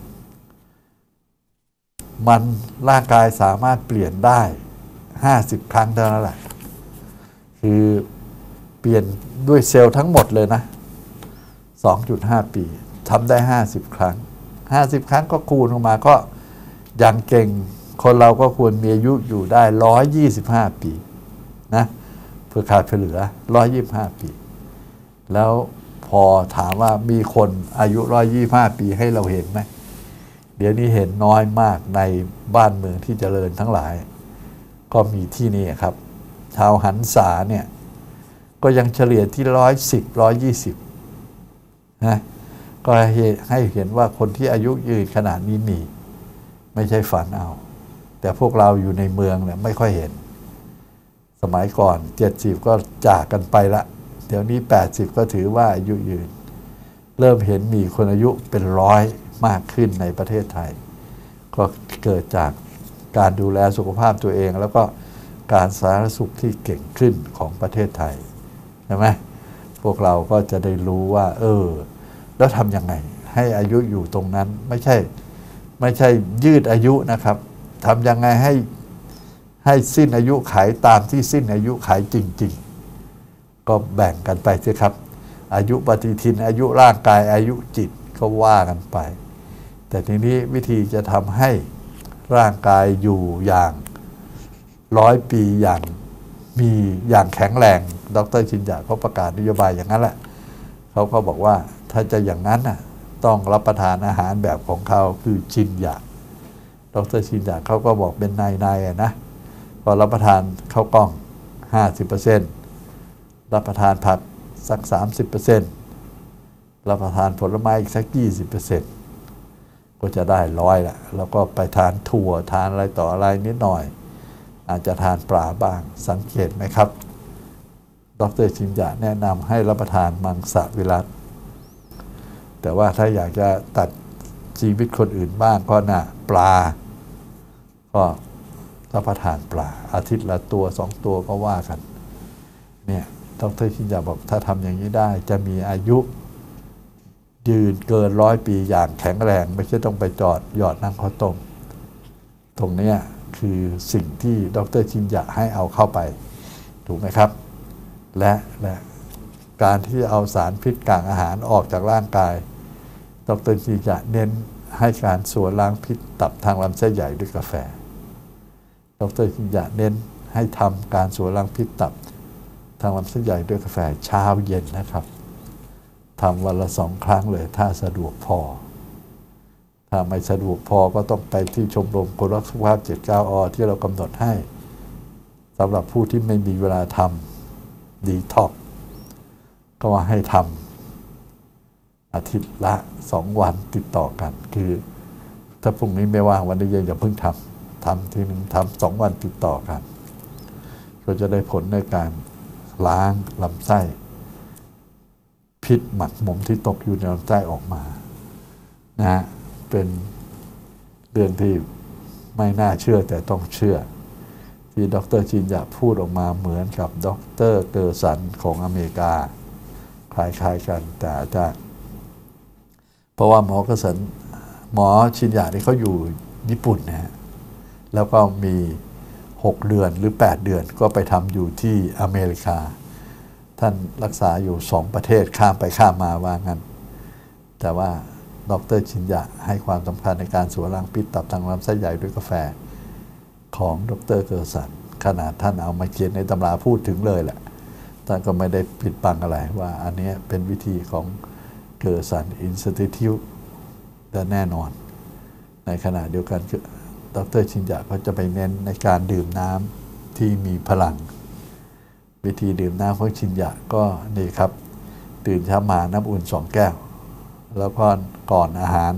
มันร่างกายสามารถเปลี่ยนได้ห้าสิบครั้งเท่านั้นแหละคือเปลี่ยนด้วยเซลล์ทั้งหมดเลยนะ สองจุดห้า ปีทำได้ห้าสิบครั้งห้าสิบครั้งก็คูณออกมาก็อย่างเก่งคนเราก็ควรมีอายุอยู่ได้หนึ่งร้อยยี่สิบห้าปีนะเพื่อขาดเพื่อเหลือหนึ่งร้อยยี่สิบห้าปีแล้วพอถามว่ามีคนอายุหนึ่งร้อยยี่สิบห้าปีให้เราเห็นไหมเดี๋ยวนี้เห็นน้อยมากในบ้านเมืองที่เจริญทั้งหลายก็มีที่นี่ครับชาวหันษาเนี่ยก็ยังเฉลี่ยที่หนึ่งร้อยสิบ หนึ่งร้อยยี่สิบนะก็ให้เห็นว่าคนที่อายุยืนขนาดนี้มีไม่ใช่ฝันเอาแต่พวกเราอยู่ในเมืองเนี่ยไม่ค่อยเห็นสมัยก่อนเจ็ดสิบก็จากกันไปละเดี๋ยวนี้แปดสิบก็ถือว่าอายุยืนเริ่มเห็นมีคนอายุเป็นร้อยมากขึ้นในประเทศไทยก็เกิดจากการดูแลสุขภาพตัวเองแล้วก็การสาธารณสุขที่เก่งขึ้นของประเทศไทยใช่ไหมพวกเราก็จะได้รู้ว่าเออแล้วทำยังไงให้อายุอยู่ตรงนั้นไม่ใช่ไม่ใช่ยืดอายุนะครับทำยังไงให้ให้สิ้นอายุขัยตามที่สิ้นอายุขัยจริงๆก็แบ่งกันไปสิครับอายุปฏิทินอายุร่างกายอายุจิตก็ว่ากันไปแต่ทีนี้วิธีจะทำให้ร่างกายอยู่อย่างร้อยปีอย่างมีอย่างแข็งแรงดร.ชินยะเขาประกาศนโยบายอย่างนั้นแหละเขาก็บอกว่าถ้าจะอย่างนั้นน่ะต้องรับประทานอาหารแบบของเขาคือชินยะดร.ชินยะเขาก็บอกเป็นนายๆนะพอรับประทานข้าวกล้อง ห้าสิบเปอร์เซ็นต์ รับประทานผักสัก สามสิบเปอร์เซ็นต์ รับประทานผลไม้อีกสัก ยี่สิบเปอร์เซ็นต์ ก็จะได้ร้อยละแล้วก็ไปทานถั่วทานอะไรต่ออะไรนิดหน่อยอาจจะทานปลาบ้างสังเกตไหมครับดร.ชินยะแนะนำให้รับประทานมังสวิรัติแต่ว่าถ้าอยากจะตัดชีวิตคนอื่นบ้างก็น่ะปลาก็รับประทานปลาอาทิตย์ละตัวสองตัวก็ว่ากันเนี่ยดร.ชินยะบอกถ้าทำอย่างนี้ได้จะมีอายุยืนเกินร้อยปีอย่างแข็งแรงไม่ใช่ต้องไปจอดหยอดน้ำข้าวต้มตรงนี้คือสิ่งที่ดร.ชินยะให้เอาเข้าไปถูกไหมครับและและการที่เอาสารพิษกากอาหารออกจากร่างกายดร.ชินยะเน้นให้การส่วนล้างพิษตับทางลำไส้ใหญ่ด้วยกาแฟดร.ชินยะเน้นให้ทำการส่วนล้างพิษตับทางลำไส้ใหญ่ด้วยกาแฟเช้าเย็นนะครับทำวันละสองครั้งเลยถ้าสะดวกพอถ้าไม่สะดวกพอก็ต้องไปที่ชมรมคนรักสุขภาพ เจ็ดสิบเก้า อ ที่เรากำหนดให้สำหรับผู้ที่ไม่มีเวลาทำดีท็อกก็ว่าให้ทำอาทิตย์ละสองวันติดต่อกันคือถ้าพรุ่งนี้ไม่ว่างวันนี้เย็นอย่าเพิ่งทำทำทีหนึ่งทำสองวันติดต่อกันก็จะได้ผลในการล้างลำไส้พิษหมักหมมที่ตกอยู่ในลำไส้ออกมานะฮะเป็นเรื่องที่ไม่น่าเชื่อแต่ต้องเชื่อที่ดร.ชินยะพูดออกมาเหมือนกับดร.เกอร์สันของอเมริกาคล้ายๆกันแต่อาจจะเพราะว่าหมอเกอร์สันหมอชินยะนี่เขาอยู่ญี่ปุ่นนะฮะแล้วก็มีหกเดือนหรือแปดเดือนก็ไปทำอยู่ที่อเมริกาท่านรักษาอยู่สองประเทศข้ามไปข้ามมาว่างั้นแต่ว่าดร.ชินยะให้ความสำคัญในการส่วนล้างพิษตับทางลำไส้ใหญ่ด้วยกาแฟของดร.เกอร์สันขนาดท่านเอามาเขียนในตำราพูดถึงเลยแหละท่านก็ไม่ได้ปิดบังอะไรว่าอันนี้เป็นวิธีของเกอร์สันอินสติทิวและแน่นอนในขณะเดียวกันดร.ชินยะก็จะไปเน้นในการดื่มน้ำที่มีพลังวิธีดื่มน้ำของชินยะก็นี่ครับตื่นเช้ามาน้ำอุ่นสองแก้วแล้วก็ก่อนอาหาร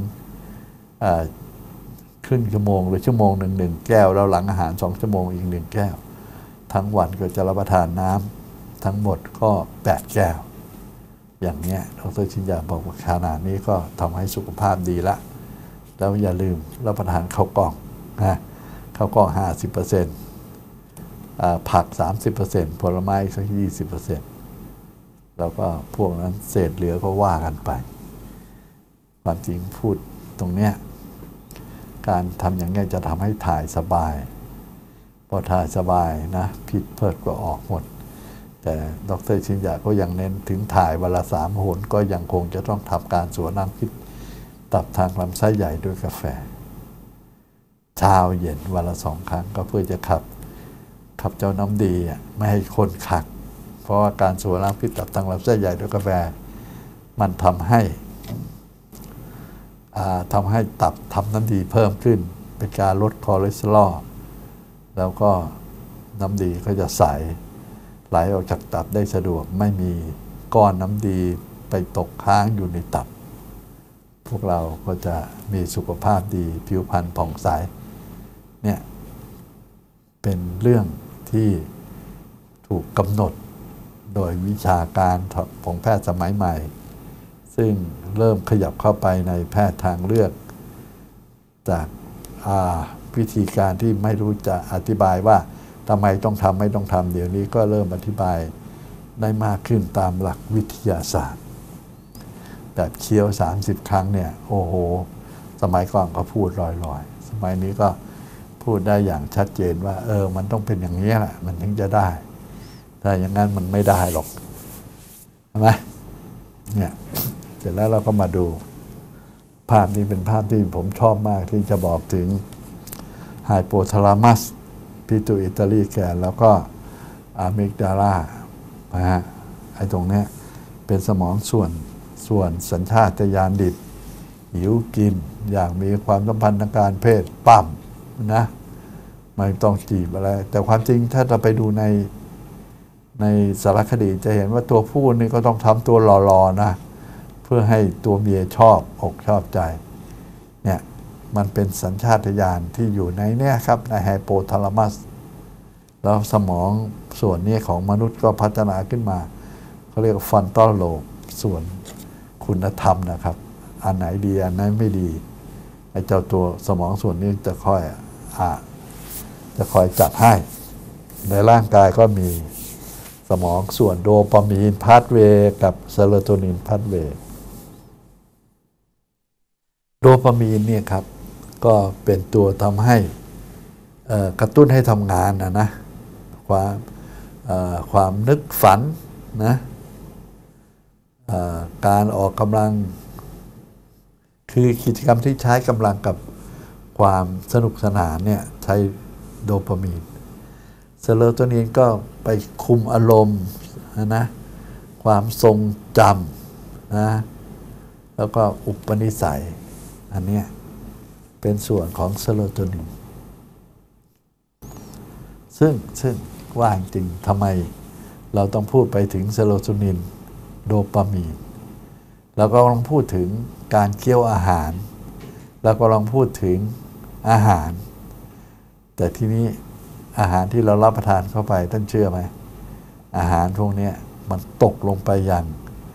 ครึ่งชั่วโมงหรือชั่วโมงหนึ่งหนึ่งแก้วแล้วหลังอาหารสองชั่วโมงอีกหนึ่งแก้วทั้งวันก็จะรับประทานน้ำทั้งหมดก็แปดแก้วอย่างนี้ดร.ชินยะบอกว่าขนาดนี้ก็ทำให้สุขภาพดีละแล้วอย่าลืมรับประทานข้าวกล่องนะข้าวกล่องห้าสิบเปอร์เซ็นต์ผัก สามสิบเปอร์เซ็นต์ ผลไม้สัก ยี่สิบเปอร์เซ็นต์ แล้วก็พวกนั้นเศษเหลือก็ว่ากันไปความจริงพูดตรงเนี้ยการทำอย่างนี้จะทำให้ถ่ายสบายพอถ่ายสบายนะพิษเพิดก็ออกหมดแต่ดร.ชินยะก็ยังเน้นถึงถ่ายเวลาสามหนก็ยังคงจะต้องทำการส่วนล้างพิษตับทางลำไส้ใหญ่ด้วยกาแฟเช้าเย็นวันละสองครั้งก็เพื่อจะขับขับเจ้าน้ำดีไม่ให้คนขัดเพราะว่าการส่วนล้างพิษตับทางลำไส้ใหญ่ด้วยกาแฟมันทำให้ทำให้ตับทำน้ำดีเพิ่มขึ้นเป็นการลดคอเลสเตอรอลแล้วก็น้ำดีก็จะใสไหลออกจากตับได้สะดวกไม่มีก้อนน้ำดีไปตกค้างอยู่ในตับพวกเราก็จะมีสุขภาพดีผิวพรรณผ่องใสเนี่ยเป็นเรื่องที่ถูกกำหนดโดยวิชาการของแพทย์สมัยใหม่ซึ่งเริ่มขยับเข้าไปในแพทย์ทางเลือกจากวิธีการที่ไม่รู้จะอธิบายว่าทำไมต้องทำไม่ต้องทำเดี๋ยวนี้ก็เริ่มอธิบายได้มากขึ้นตามหลักวิทยาศาสตร์แบบเคี้ยวสามสิบครั้งเนี่ยโอ้โหสมัยก่อนก็พูดลอยๆสมัยนี้ก็พูดได้อย่างชัดเจนว่าเออมันต้องเป็นอย่างนี้แหละมันถึงจะได้ถ้าอย่างนั้นมันไม่ได้หรอกใช่ไหมเนี่ยเสร็จแล้วเราก็มาดูภาพนี้เป็นภาพที่ผมชอบมากที่จะบอกถึงไฮโปทาลามัสพิตูอิตาลีแกนแล้วก็อะมิกดาลานะฮะไอ้ตรงนี้เป็นสมองส่วนส่วนสัญชาตญาณดิบหิวกินอยากมีความสัมพันธ์ทางการเพศปั๊มนะไม่ต้องจีบอะไรแต่ความจริงถ้าเราไปดูในในสารคดีจะเห็นว่าตัวผู้นี่ก็ต้องทำตัวหล่อๆนะเพื่อให้ตัวเมียชอบอกชอบใจเนี่ยมันเป็นสัญชาตญาณที่อยู่ในเนี่ยครับในไฮโปทาลามัสแล้วสมองส่วนนี้ของมนุษย์ก็พัฒนาขึ้นมาเขาเรียกฟอนตัลโลบส่วนคุณธรรมนะครับอันไหนดีอันไหนไม่ดีไอ้เจ้าตัวสมองส่วนนี้จะคอยอ่าจะคอยจัดให้ในร่างกายก็มีสมองส่วนโดปามีนพาธเวย์กับเซโรโทนินพาธเวย์โดปามีนเนี่ยครับก็เป็นตัวทำให้กระตุ้นให้ทำงานนะนะความความนึกฝันนะการออกกำลังคือกิจกรรมที่ใช้กำลังกับความสนุกสนานเนี่ยใช้โดปามีนเซโรโทนินก็ไปคุมอารมณ์นะความทรงจำนะแล้วก็อุปนิสัยอันเนี้ยเป็นส่วนของเซโรโทนินซึ่งซึ่งว่าจริงทำไมเราต้องพูดไปถึงเซโรโทนินโดปามีนเราก็ลองพูดถึงการเคี้ยวอาหารแล้วก็ลองพูดถึงอาหารแต่ทีนี้อาหารที่เรารับประทานเข้าไปท่านเชื่อไหมอาหารพวกนี้มันตกลงไปอย่าง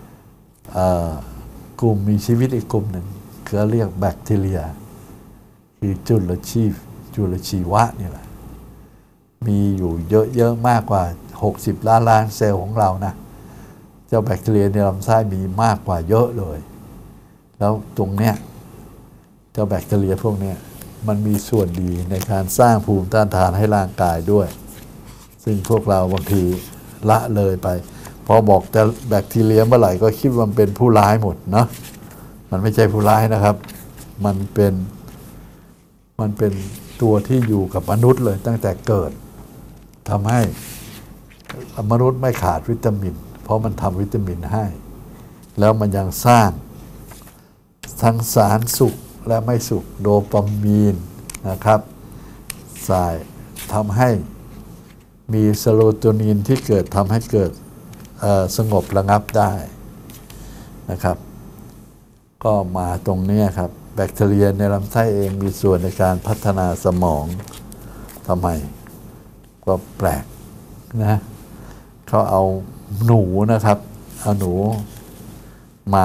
กลุ่มมีชีวิตอีกกลุ่มหนึ่งเขาเรียกแบคทีเรียคือจุลชีพจุลชีวะนี่แหละมีอยู่เยอะๆมากกว่าหกสิบล้านล้านเซลล์ของเรานะเจ้าแบคทีเรียในลำไส้มีมากกว่าเยอะเลยแล้วตรงเนี้ยเจ้าแบคทีเรียพวกนี้มันมีส่วนดีในการสร้างภูมิต้านทานให้ร่างกายด้วยซึ่งพวกเราบางทีละเลยไปพอบอกแต่แบคทีเรียเมื่อไหร่ก็คิดว่ามันเป็นผู้ร้ายหมดเนาะมันไม่ใช่ผู้ร้ายนะครับมันเป็นมันเป็นตัวที่อยู่กับมนุษย์เลยตั้งแต่เกิดทำให้มนุษย์ไม่ขาดวิตามินเพราะมันทำวิตามินให้แล้วมันยังสร้างทั้งสารสุขและไม่สุขโดปามีนนะครับสายทำให้มีเซโรโทนินที่เกิดทำให้เกิดสงบระงับได้นะครับก็มาตรงนี้ครับแบคทีเรียในลำไส้เองมีส่วนในการพัฒนาสมองทำไมก็แปลกนะเขาเอาหนูนะครับเอาหนูมา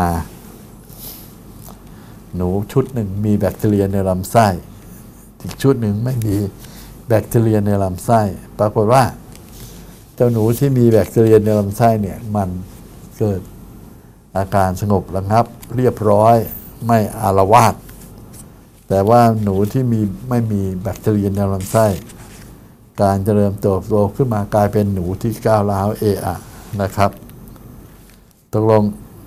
หนูชุดหนึ่งมีแบคทีเรียในลำไส้อีกชุดหนึ่งไม่มีแบคทีเรียในลำไส้ปรากฏว่าเจ้าหนูที่มีแบคทีเรียในลำไส้เนี่ยมันเกิดอาการสงบระงับเรียบร้อยไม่อาละวาดแต่ว่าหนูที่มีไม่มีแบคทีเรียในลำไส้การเจริญเติบโตขึ้นมากลายเป็นหนูที่ก้าวร้าวเอะอะนะครับตกลง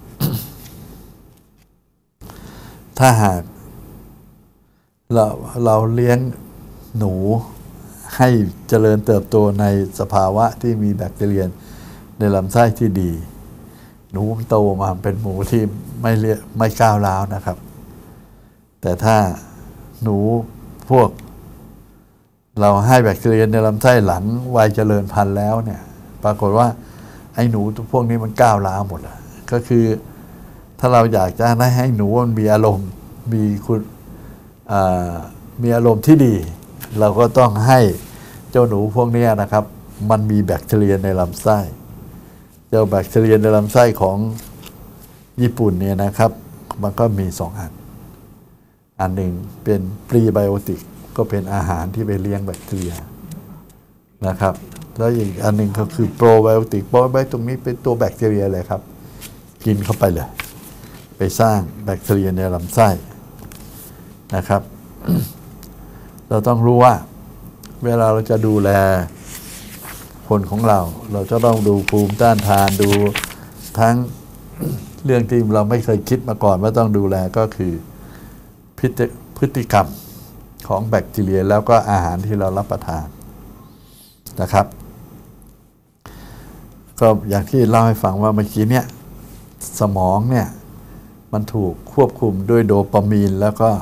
ถ้าหากเราเราเลี้ยงหนูให้เจริญเติบโตในสภาวะที่มีแบคทีเรียในลำไส้ที่ดีหนูโตมาเป็นหมูที่ไม่เลี้ยไม่ก้าวร้าวนะครับแต่ถ้าหนูพวกเราให้แบคทีเรียในลำไส้หลังวัยเจริญพันธุ์แล้วเนี่ยปรากฏว่าไอ้หนูพวกนี้มันก้าวร้าวหมดอะก็คือถ้าเราอยากจะให้หนูมันมีอารมณ์มีคุณมีอารมณ์ที่ดีเราก็ต้องให้เจ้าหนูพวกนี้นะครับมันมีแบคทีเรียในลำไส้เจ้าแบคทีเรียในลำไส้ของญี่ปุ่นเนี่ยนะครับมันก็มีสองอันอันหนึ่งเป็นพรีไบโอติกก็เป็นอาหารที่ไปเลี้ยงแบคทีเรียนะครับแล้วอีกอันหนึ่งก็คือโปรไบโอติกโปรไบโอติกตรงนี้เป็นตัวแบคทีเรียเลยครับกินเข้าไปเลยไปสร้างแบคทีเรียในลำไส้นะครับ เราต้องรู้ว่าเวลาเราจะดูแลคนของเราเราจะต้องดูภูมิต้านทานดูทั้ง เรื่องที่เราไม่เคยคิดมาก่อนว่าต้องดูแลก็คือพฤติกรรมของแบคทีเรียแล้วก็อาหารที่เรารับประทานนะครับก็อย่างที่เล่าให้ฟังว่าเมื่อกี้เนี่ยสมองเนี่ยมันถูกควบคุมด้วยโดปามีนแล้วก็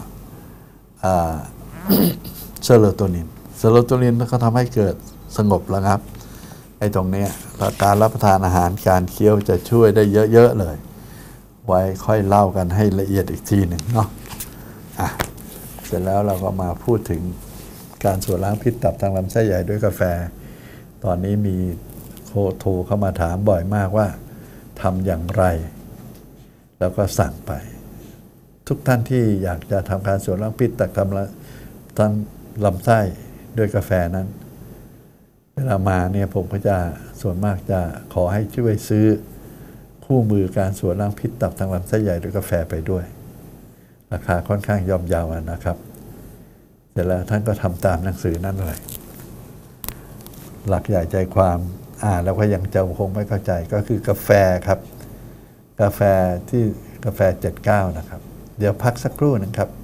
เซโรโทนินเซโรโทนินก็ทำให้เกิดสงบระงับไอ้ตรงนี้การรับประทานอาหารการเคี้ยวจะช่วยได้เยอะๆเลยไว้ค่อยเล่ากันให้ละเอียดอีกทีหนึ่งเนาะอ่ะเสร็จแล้วเราก็มาพูดถึงการส่วนล้างพิษตับทางลำไส้ใหญ่ด้วยกาแฟตอนนี้มีโโทรเข้ามาถามบ่อยมากว่าทำอย่างไรแล้วก็สั่งไปทุกท่านที่อยากจะทำการส่วนล้างพิษตับทำทางลำไส้ด้วยกาแฟนั้นเวลามาเนี่ยผมก็จะส่วนมากจะขอให้ช่วยซื้อคู่มือการส่วนล้างพิษตับทางลำไส้ใหญ่ด้วยกาแฟไปด้วยราคาค่อนข้างย่อมเยานะครับเสร็จแล้วท่านก็ทำตามหนังสือนั่นเลยหลักใหญ่ใจความอ่านแล้วก็ยังจะคงไม่เข้าใจก็คือกาแฟครับกาแฟที่กาแฟเจ็ดเก้านะครับเดี๋ยวพักสักครู่นึงครับ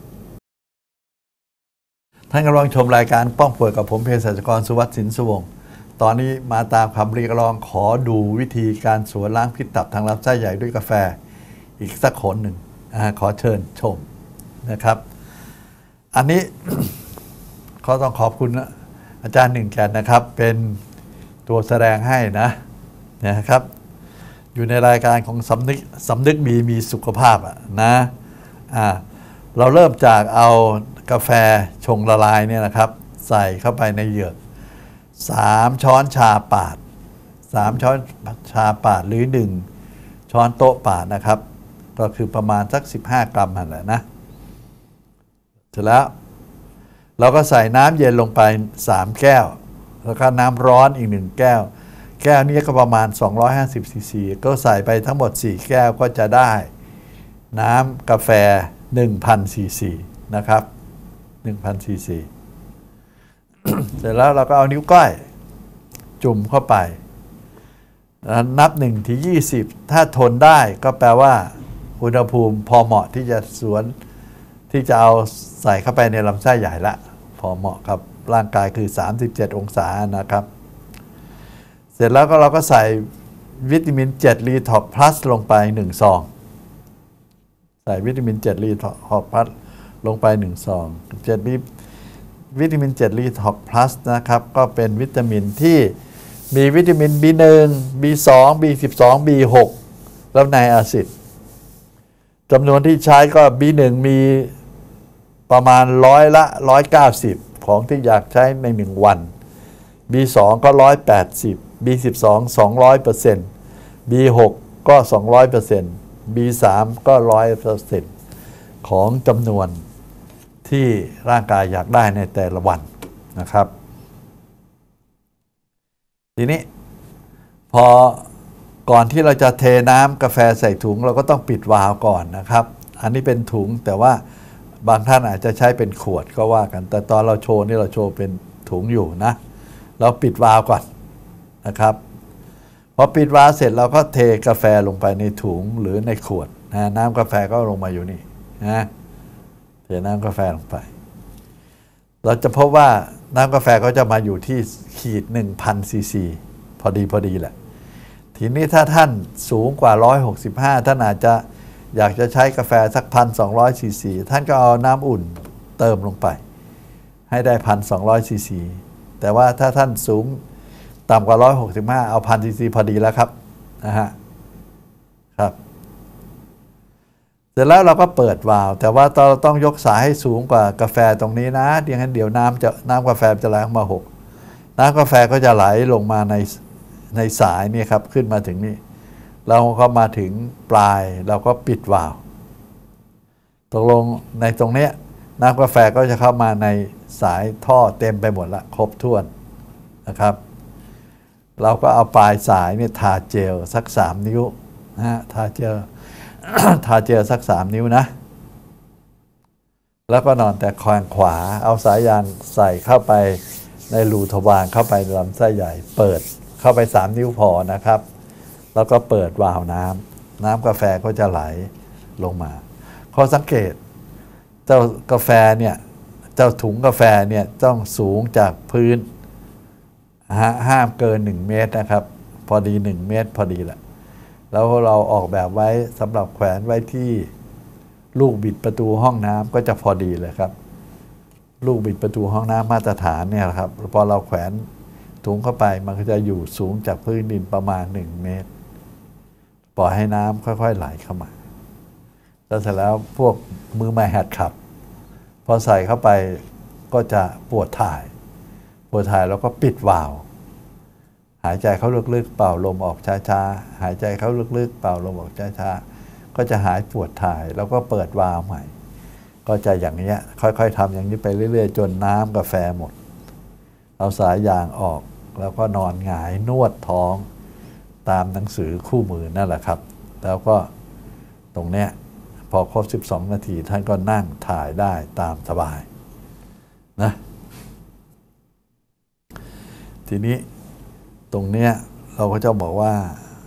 ท่านกำลังชมรายการป้องป่วยกับผมเภสัชกรสุวัฒน์สินสุวงศ์ตอนนี้มาตามคำเรียกร้องขอดูวิธีการสวนล้างพิษตับทางลำไส้ใหญ่ด้วยกาแฟอีกสักคนหนึ่งอขอเชิญชมนะครับอันนี้ ขอต้องขอบคุณอาจารย์หนึ่งแกนนะครับเป็นตัวแสดงให้นะนะครับอยู่ในรายการของสำนึกสำนึกมีมีสุขภาพอ่ะนะอ่าเราเริ่มจากเอากาแฟชงละลายเนี่ยนะครับใส่เข้าไปในเหยือกสามช้อนชาปาดสามช้อนชาปาดหรือหนึ่งช้อนโต๊ะปาดนะครับก็คือประมาณสักสิบห้ากรัมนั่นแหละนะเสร็จแล้วเราก็ใส่น้ำเย็นลงไปสามแก้วแล้วก็น้ำร้อนอีกหนึ่งแก้วแก้วนี้ก็ประมาณสองร้อยห้าสิบซีซีก็ใส่ไปทั้งหมดสี่แก้วก็จะได้น้ำกาแฟ หนึ่งพัน ซีซีนะครับ หนึ่งพัน ซีซี เสร็จแล้วเราก็เอานิ้วก้อยจุ่มเข้าไปนับหนึ่งถึงยี่สิบถ้าทนได้ก็แปลว่าอุณหภูมิพอเหมาะที่จะสวนที่จะเอาใส่เข้าไปในลำไส้ใหญ่ละพอเหมาะครับร่างกายคือสามสิบเจ็ดองศานะครับเสร็จแล้วก็เราก็ใส่วิตามินเจ็ดรีท็อกพลัสลงไปหนึ่งซองใส่วิตามินเจ็ดรีท็อกพลัสลงไปหนึ่งซองเจ็ดวิตามินเจ็ดรีท็อกพลัสนะครับก็เป็นวิตามินที่มีวิตามิน บี หนึ่ง บี สอง บี สิบสอง บี หก แล้วไนอาซิดจำนวนที่ใช้ก็ บี หนึ่ง มีประมาณร้อยละหนึ่งร้อยเก้าสิบของที่อยากใช้ในหนึ่งวัน บี สอง ก็หนึ่งร้อยแปดสิบ บี สิบสอง สองร้อยเปอร์เซ็นต์ บี หก ก็ สองร้อยเปอร์เซ็นต์ บี สาม ก็ หนึ่งร้อยเปอร์เซ็นต์ ของจำนวนที่ร่างกายอยากได้ในแต่ละวันนะครับทีนี้พอก่อนที่เราจะเทน้ำกาแฟใส่ถุงเราก็ต้องปิดวาล์วก่อนนะครับอันนี้เป็นถุงแต่ว่าบางท่านอาจจะใช้เป็นขวดก็ว่ากันแต่ตอนเราโชว์นี่เราโชว์เป็นถุงอยู่นะเราปิดวาล์วก่อนนะครับพอปิดวาล์วเสร็จเราก็เทกาแฟลงไปในถุงหรือในขวดนะน้ำกาแฟก็ลงมาอยู่นี่นะเทน้ำกาแฟลงไปเราจะพบว่าน้ำกาแฟก็จะมาอยู่ที่ขีด หนึ่งพัน ซีซี พอดีพอดีแหละทีนี้ถ้าท่านสูงกว่าหนึ่งร้อยหกสิบห้าท่านอาจจะอยากจะใช้กาแฟสัก หนึ่งพันสองร้อย ซีซี ท่านก็เอาน้ำอุ่นเติมลงไปให้ได้ หนึ่งพันสองร้อย ซีซี แต่ว่าถ้าท่านสูงต่ำกว่าหนึ่งร้อยหกสิบห้าเอา หนึ่งพัน ซีซี พอดีแล้วครับนะฮะครับเสร็จแล้วเราก็เปิดวาล์วแต่ว่าเราต้องยกสายให้สูงกว่ากาแฟตรงนี้นะเดี๋ยวงั้นเดี๋ยวน้ำจะน้ำกาแฟจะไหลออกมาหกน้ำกาแฟก็จะไหลลงมาในในสายนี่ครับขึ้นมาถึงนี่เราก็มาถึงปลายเราก็ปิดวาล์วตกลงในตรงนี้น้ำกาแฟก็จะเข้ามาในสายท่อเต็มไปหมดละครบถ้วนนะครับเราก็เอาปลายสายเนี่ยทาเจลสักสามนิ้วนะฮะทาเจล ทาเจลสักสามนิ้วนะแล้วก็นอนแต่คางขวาเอาสายยางใส่เข้าไปในรูทวารเข้าไปในลำไส้ใหญ่เปิดเข้าไปสามนิ้วพอนะครับแล้วก็เปิดวาล์วน้ำน้ำกาแฟก็จะไหลลงมาข้อสังเกตเจ้ากาแฟเนี่ยเจ้าถุงกาแฟเนี่ยต้องสูงจากพื้นห้ามเกินหนึ่งเมตรนะครับพอดีหนึ่งเมตรพอดีแหละแล้วเราออกแบบไว้สำหรับแขวนไว้ที่ลูกบิดประตูห้องน้ำก็จะพอดีเลยครับลูกบิดประตูห้องน้ำมาตรฐานเนี่ยครับพอเราแขวนถุงเข้าไปมันก็จะอยู่สูงจากพื้นดินประมาณหนึ่งเมตรปล่อยให้น้ำค่อยๆไหลเข้ามาแล้วเสร็จแล้วพวกมือใหม่หัดขับพอใส่เข้าไปก็จะปวดถ่ายปวดถ่ายแล้วก็ปิดวาล์วหายใจเข้าลึกๆเป่าลมออกช้าๆหายใจเข้าลึกๆเป่าลมออกช้าๆก็จะหายปวดถ่ายแล้วก็เปิดวาล์วใหม่ก็จะอย่างนี้ค่อยๆทำอย่างนี้ไปเรื่อยๆจนน้ำกาแฟหมดเอาสายยางออกแล้วก็นอนหงายนวดท้องตามหนังสือคู่มือนั่นแหละครับแล้วก็ตรงเนี้ยพอครบสิบสองนาทีท่านก็นั่งถ่ายได้ตามสบายนะทีนี้ตรงเนี้ยเราก็จะบอกว่า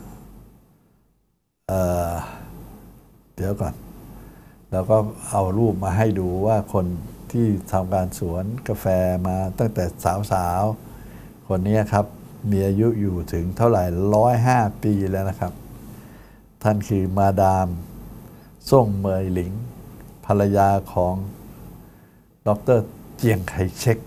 เเดี๋ยวก่อนเราก็เอารูปมาให้ดูว่าคนที่ทำการสวนกาแฟมาตั้งแต่สาวๆคนนี้ครับมีอายุอยู่ถึงเท่าไหร่ร้อยห้าปีแล้วนะครับท่านคือมาดามซ่งเหมยหลิงภรรยาของดร.เจียงไคเชก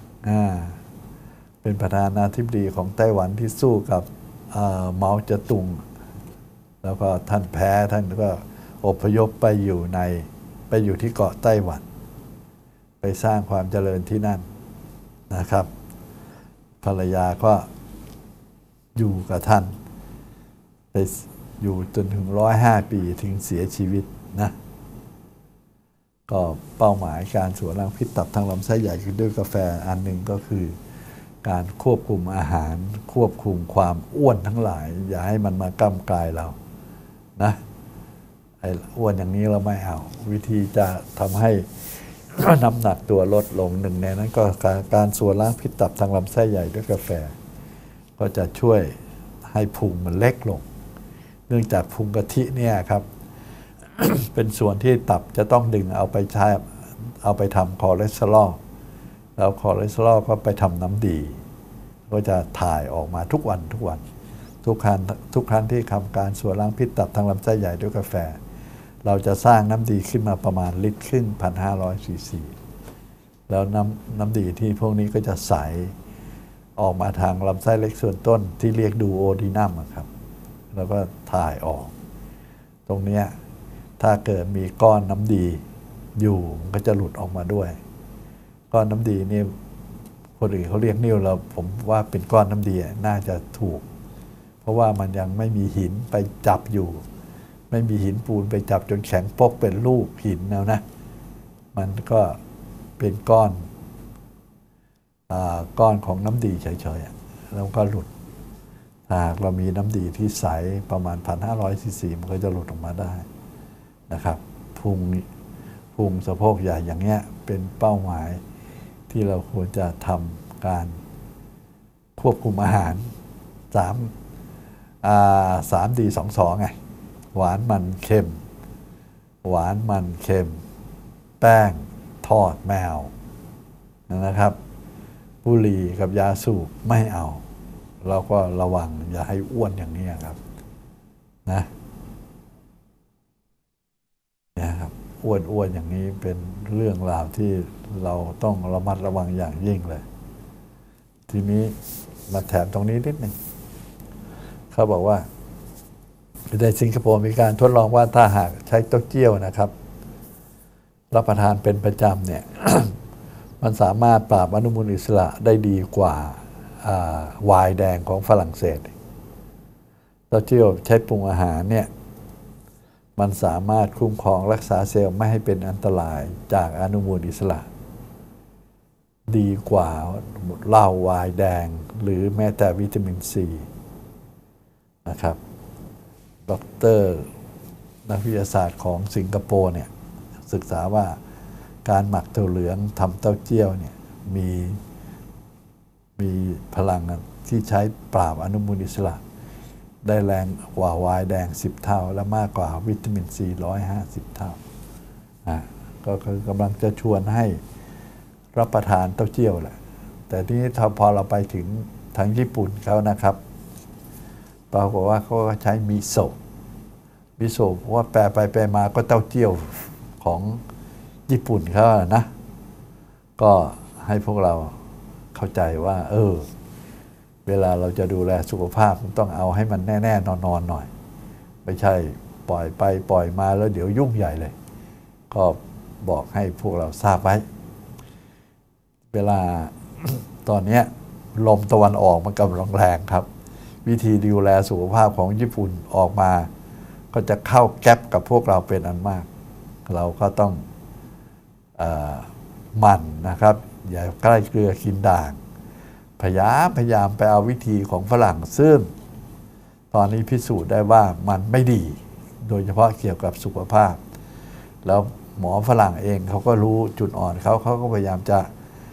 เป็นประธานาธิบดีของไต้หวันที่สู้กับเหมาเจ๋อตุงแล้วก็ท่านแพ้ท่านก็อพยพไปอยู่ในไปอยู่ที่เกาะไต้หวันไปสร้างความเจริญที่นั่นนะครับภรรยาก็อยู่กับท่านไปอยู่จนถึงร้อยห้าปีถึงเสียชีวิตนะก็เป้าหมายการสวนล้างพิษตับทางลำไส้ใหญ่คือด้วยกาแฟอันหนึ่งก็คือการควบคุมอาหารควบคุมความอ้วนทั้งหลายอย่าให้มันมาก้ำกายเรานะไอ้อ้วนอย่างนี้เราไม่เอาวิธีจะทำให้ น้ำหนักตัวลดลงหนึ่งในนั้นก็การสวนล้างพิษตับทางลำไส้ใหญ่ด้วยกาแฟก็จะช่วยให้พุงมันเล็กลงเนื่องจากพุงกะทิเนี่ยครับ เป็นส่วนที่ตับจะต้องดึงเอาไปใช้เอาไปทำคอเลสเตอรอลแล้วคอเลสเตอรอลก็ไปทำน้ำดีก็จะถ่ายออกมาทุกวันทุกวันทุกครั้งทุกครั้งที่ทำการสวนล้างพิษตับทางลำไส้ใหญ่ด้วยกาแฟเราจะสร้างน้ำดีขึ้นมาประมาณลิตรครึ่งพันห้าร้อยซีซีแล้วน้ำน้ำดีที่พวกนี้ก็จะใสออกมาทางลำไส้เล็กส่วนต้นที่เรียกดูโอดีนัมครับแล้วก็ถ่ายออกตรงนี้ถ้าเกิดมีก้อนน้ำดีอยู่มันก็จะหลุดออกมาด้วยก้อนน้ำดีนี่คนอื่นเขาเรียกนิ่วเราผมว่าเป็นก้อนน้ำดีน่าจะถูกเพราะว่ามันยังไม่มีหินไปจับอยู่ไม่มีหินปูนไปจับจนแข็งปกเป็นลูกหินแล้วนะมันก็เป็นก้อนอ่าก้อนของน้ำดีเฉยๆแล้วก็หลุดหากเรามีน้ำดีที่ใสประมาณ หนึ่งพันห้าร้อย ซีซี มันก็จะหลุดออกมาได้นะครับพุงพุงสะโพกใหญ่อย่างเงี้ยเป็นเป้าหมายที่เราควรจะทำการควบคุมอาหารสามอ่าสามดีสองสองไงหวานมันเค็มหวานมันเค็มแป้งทอดแมวนะครับบุหรี่กับยาสูบไม่เอาเราก็ระวังอย่าให้อ้วนอย่างนี้ครับนะเนี่ยครับอ้วนอ้วนอย่างนี้เป็นเรื่องราวที่เราต้องระมัดระวังอย่างยิ่งเลยทีนี้มาแถมตรงนี้นิดหนึ่งเขาบอกว่าในสิงคโปร์มีการทดลองว่าถ้าหากใช้เต้าเจี้ยวนะครับรับประทานเป็นประจำเนี่ย มันสามารถปราบอนุมูลอิสระได้ดีกว่าไวน์แดงของฝรั่งเศสเต้าเจี้ยวใช้ปรุงอาหารเนี่ยมันสามารถคุ้มครองรักษาเซลล์ไม่ให้เป็นอันตรายจากอนุมูลอิสระดีกว่าเหล้าไวน์แดงหรือแม้แต่วิตามินซีนะครับด็อกเตอร์นักวิทยาศาสตร์ของสิงคโปร์เนี่ยศึกษาว่าการหมักถั่วเหลืองทำเต้าเจี้ยวเนี่ยมีมีพลังที่ใช้ปราบอนุมูลอิสระได้แรงกว่าไวน์แดงสิบเท่าและมากกว่าวิตามินซีหนึ่งร้อยห้าสิบเท่าอ่ะก็คือกำลังจะชวนให้รับประทานเต้าเจี้ยวแหละแต่ทีนี้พอเราไปถึงทางญี่ปุ่นเขานะครับปรากฏว่าเขาใช้มิโซะมิโซะเพราะว่าแปลไปแปลมาก็เต้าเจี้ยวของญี่ปุ่นเขานะก็ให้พวกเราเข้าใจว่าเออเวลาเราจะดูแลสุขภาพต้องเอาให้มันแน่ๆนอนๆหน่อยไม่ใช่ปล่อยไปปล่อยมาแล้วเดี๋ยวยุ่งใหญ่เลยก็บอกให้พวกเราทราบไว้เวลา ตอนนี้ลมตะวันออกมันกำลังแรงครับวิธีดูแลสุขภาพของญี่ปุ่นออกมาก็จะเข้าแก๊ปกับพวกเราเป็นอันมากเราก็ต้องหมั่นนะครับอย่าใกล้เกลือกินด่างพยายามพยายามไปเอาวิธีของฝรั่งซึ่งตอนนี้พิสูจน์ได้ว่ามันไม่ดีโดยเฉพาะเกี่ยวกับสุขภาพแล้วหมอฝรั่งเองเขาก็รู้จุดอ่อนเขาเขาก็พยายามจะ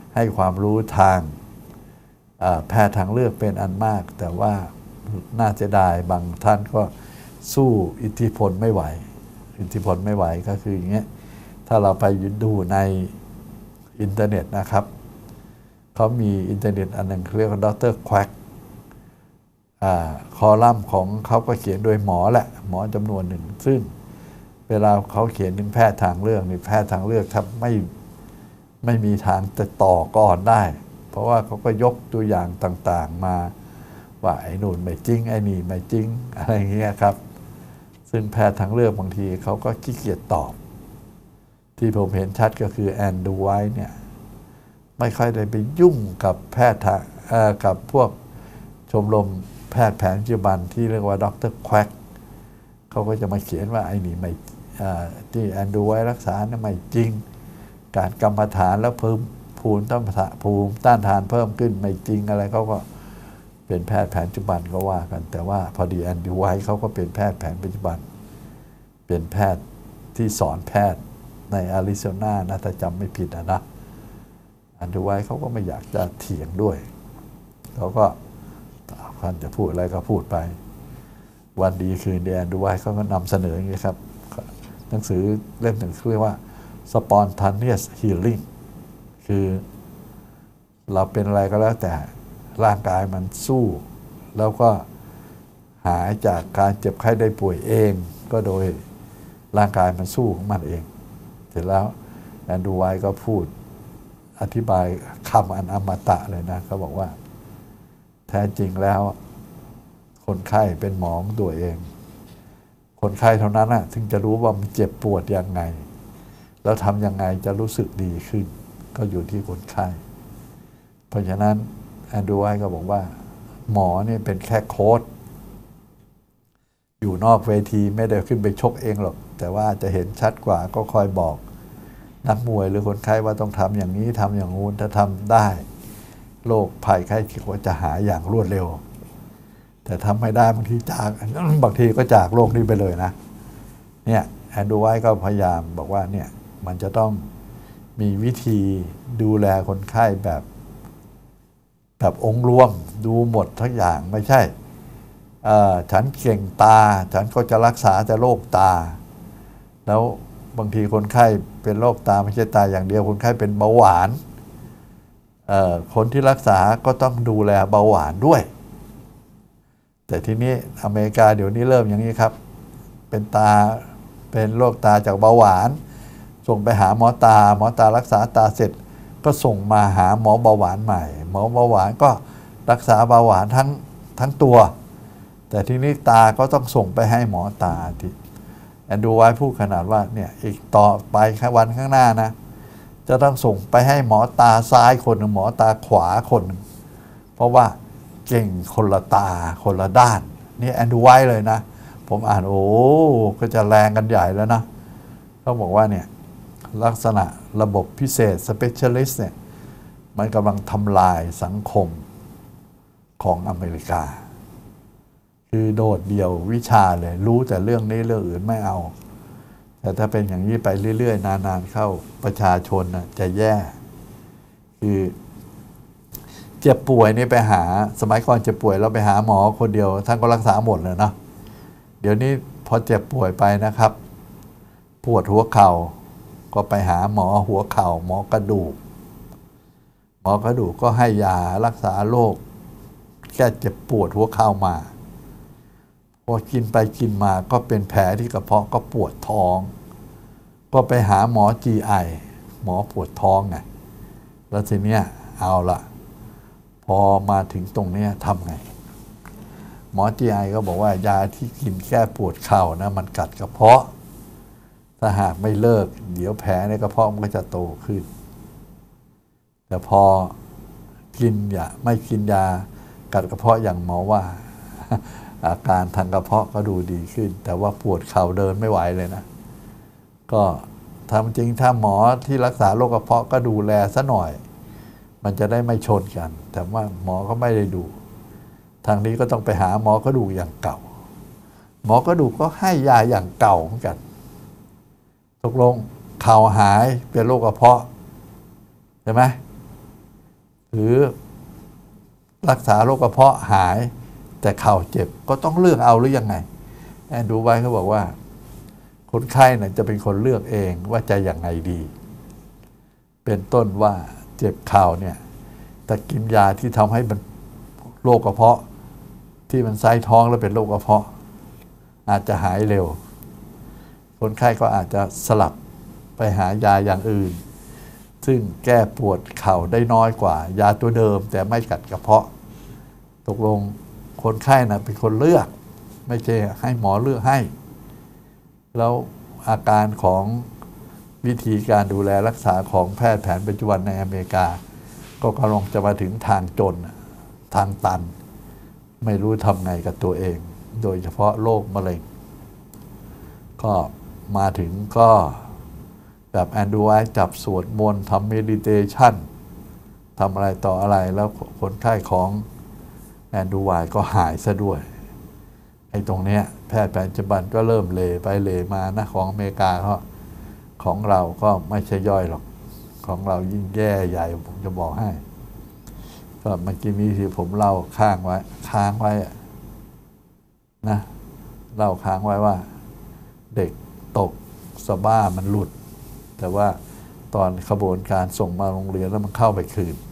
ให้ความรู้ทางแพทย์ทางเลือกเป็นอันมาก แต่ว่าน่าเสียดายบางท่านก็สู้อิทธิพลไม่ไหวอิทธิพลไม่ไหวก็คืออย่างเงี้ยถ้าเราไปดูในอินเทอร์เน็ตนะครับเขามีอินเทอร์เน็ตอันหนึ่งเรียกว่าด็อกเตอร์แควกคอลัมน์ของเขาก็เขียนโดยหมอแหละหมอจำนวนหนึ่งซึ่งเวลาเขาเขียนถึงแพทย์ทางเลือกนี่แพทย์ทางเลือกถ้าไม่ไม่มีทางจะต่อก่อนได้เพราะว่าเขาก็ยกตัวอย่างต่างๆมาว่าไอ้นู่นไม่จริงไอ้นี่ไม่จริงอะไรเงี้ยครับซึ่งแพทย์ทางเลือกบางทีเขาก็ขี้เกียจตอบที่ผมเห็นชัดก็คือแอนดูไวท์เนี่ยไม่ค่อยได้ไปยุ่งกับแพทย์ทางกับพวกชมรมแพทย์แผนปัจจุบันที่เรียกว่าด็อกเตอร์แควกเขาก็จะมาเขียนว่าไอ้นี่ไม่ที่แอนดูไวท์รักษาเนี่ยไม่จริงการกรรมฐานแล้วเพิ่มภูมิต้านภูมิต้านทานเพิ่มขึ้นไม่จริงอะไรเขาก็เป็นแพทย์แผนปัจจุบันก็ว่ากันแต่ว่าพอดีแอนดูไวท์เขาก็เป็นแพทย์แผนปัจจุบันเป็นแพทย์ที่สอนแพทย์ในอาริโซนานะถ้าจำไม่ผิดนะนะแอนดูไวท์เขาก็ไม่อยากจะเถียงด้วยเขาก็ท่านจะพูดอะไรก็พูดไปวันดีคืนดีแอนดูไวท์เขาก็นำเสนออย่างนี้ครับหนังสือเล่มหนึ่งเรียกว่า spontaneous healing คือเราเป็นอะไรก็แล้วแต่ร่างกายมันสู้แล้วก็หายจากการเจ็บไข้ได้ป่วยเองก็โดยร่างกายมันสู้ของมันเองเสร็จแล้วแอนดูไวท์ก็พูดอธิบายคำอันอมตะเลยนะเขาบอกว่าแท้จริงแล้วคนไข้เป็นหมอของตัวเองคนไข้เท่านั้นนะถึงจะรู้ว่ามันเจ็บปวดยังไงแล้วทำยังไงจะรู้สึกดีขึ้นก็อยู่ที่คนไข้เพราะฉะนั้นแอนดูไวท์ก็บอกว่าหมอนี่เป็นแค่โค้ชอยู่นอกเวทีไม่ได้ขึ้นไปชกเองหรอกแต่ว่าจะเห็นชัดกว่าก็คอยบอกนักมวยหรือคนไข้ว่าต้องทำอย่างนี้ทำอย่างงู้นถ้าทำได้โรคภัยไข้เจ็บก็จะหายอย่างรวดเร็วแต่ทำไม่ได้บางทีจากบางทีก็จากโรคนี้ไปเลยนะเนี่ยแอนดูไวท์ก็พยายามบอกว่าเนี่ยมันจะต้องมีวิธีดูแลคนไข้แบบแบบองค์รวมดูหมดทุกอย่างไม่ใช่ฉันเก่งตาฉันก็จะรักษาแต่โรคตาแล้วบางทีคนไข้เป็นโรคตาไม่ใช่ตาอย่างเดียวคนไข้เป็นเบาหวานคนที่รักษาก็ต้องดูแลเบาหวานด้วยแต่ทีนี้อเมริกาเดี๋ยวนี้เริ่มอย่างนี้ครับเป็นตาเป็นโรคตาจากเบาหวานส่งไปหาหมอตาหมอตารักษาตาเสร็จก็ส่งมาหาหมอเบาหวานใหม่หมอเบาหวานก็รักษาเบาหวานทั้งทั้งตัวแต่ทีนี้ตาก็ต้องส่งไปให้หมอตาที่แอนดูไว้พูดขนาดว่าเนี่ยอีกต่อไปวันข้างหน้านะจะต้องส่งไปให้หมอตาซ้ายคนหนึ่งหมอตาขวาคนหนึ่งเพราะว่าเก่งคนละตาคนละด้านนี่แอนดูไว้เลยนะผมอ่านโอ้ก็จะแรงกันใหญ่แล้วนะเขาบอกว่าเนี่ยลักษณะระบบพิเศษ specialist เนี่ยมันกำลังทำลายสังคมของอเมริกาคือโดดเดี่ยววิชาเลยรู้แต่เรื่องนี้เรื่องอื่นไม่เอาแต่ถ้าเป็นอย่างนี้ไปเรื่อยๆนานๆเข้าประชาชนนะจะแย่คือเจ็บป่วยนี่ไปหาสมัยก่อนเจ็บป่วยเราไปหาหมอคนเดียวท่านก็รักษาหมดเลยเนาะเดี๋ยวนี้พอเจ็บป่วยไปนะครับปวดหัวเข่าก็ไปหาหมอหัวเข่าหมอกระดูกหมอกระดูกก็ให้ยารักษาโรคแค่เจ็บปวดหัวเข่ามาพอกินไปกินมาก็เป็นแผลที่กระเพาะก็ปวดท้องก็ไปหาหมอ จี ไอ หมอปวดท้องไงแล้วทีเนี้ยเอาละพอมาถึงตรงนี้ทำไงหมอ จี ไอ ก็บอกว่ายาที่กินแก้ปวดเข่านะมันกัดกระเพาะถ้าหากไม่เลิกเดี๋ยวแผลในกระเพาะมันก็จะโตขึ้นแต่พอกินยาไม่กินยากัดกระเพาะอย่างหมอว่าอาการทางกระเพาะก็ดูดีขึ้นแต่ว่าปวดเข่าเดินไม่ไหวเลยนะก็ทำจริงถ้าหมอที่รักษาโรคกระเพาะก็ดูแลซะหน่อยมันจะได้ไม่ชนกันแต่ว่าหมอก็ไม่ได้ดูทางนี้ก็ต้องไปหาหมอกระดูกอย่างเก่าหมอกระดูกก็ให้ยาอย่างเก่าเหมือนกันตกลงเข่าหายเป็นโรคกระเพาะใช่ไหมหรือรักษาโรคกระเพาะหายแต่เข่าเจ็บก็ต้องเลือกเอาหรือยังไงแอนดูไว้เขาบอกว่าคนไข้เนี่ยจะเป็นคนเลือกเองว่าจะอย่างไงดี เป็นต้นว่าเจ็บเข่าเนี่ยแต่กินยาที่ทำให้มันโรคกระเพาะที่มันไส้ท้องแล้วเป็นโรคกระเพาะอาจจะหายเร็วคนไข้ก็อาจจะสลับไปหายาอย่างอื่นซึ่งแก้ปวดเข่าได้น้อยกว่ายาตัวเดิมแต่ไม่กัดกระเพาะตกลงคนไข้นะเป็นคนเลือกไม่ใช่ให้หมอเลือกให้แล้วอาการของวิธีการดูแลรักษาของแพทย์แผนปัจจุบันในอเมริกาก็กำลังจะมาถึงทางจนทางตันไม่รู้ทำไงกับตัวเองโดยเฉพาะโรคมะเร็งก็มาถึงก็แบบแอนดูไว้จับสวดมนต์ทำเมดิเทชันทำอะไรต่ออะไรแล้วคนไข้ของแอนดูไว้ก็หายซะด้วยไอ้ตรงเนี้ยแพทย์แผนปัจจุบันก็เริ่มเลไปเลมานะของอเมริกาเขาของเราก็ไม่ใช่ย่อยหรอกของเรายิ่งแย่ใหญ่ผมจะบอกให้ก็เมื่อกี้นี้ที่ผมเล่าค้างไว้ค้างไว้นะเล่าค้างไว้ว่าเด็กตกสะบ้ามันหลุดแต่ว่าตอนขบวนการส่งมาโรงเรียนแล้วมันเข้าไปคืน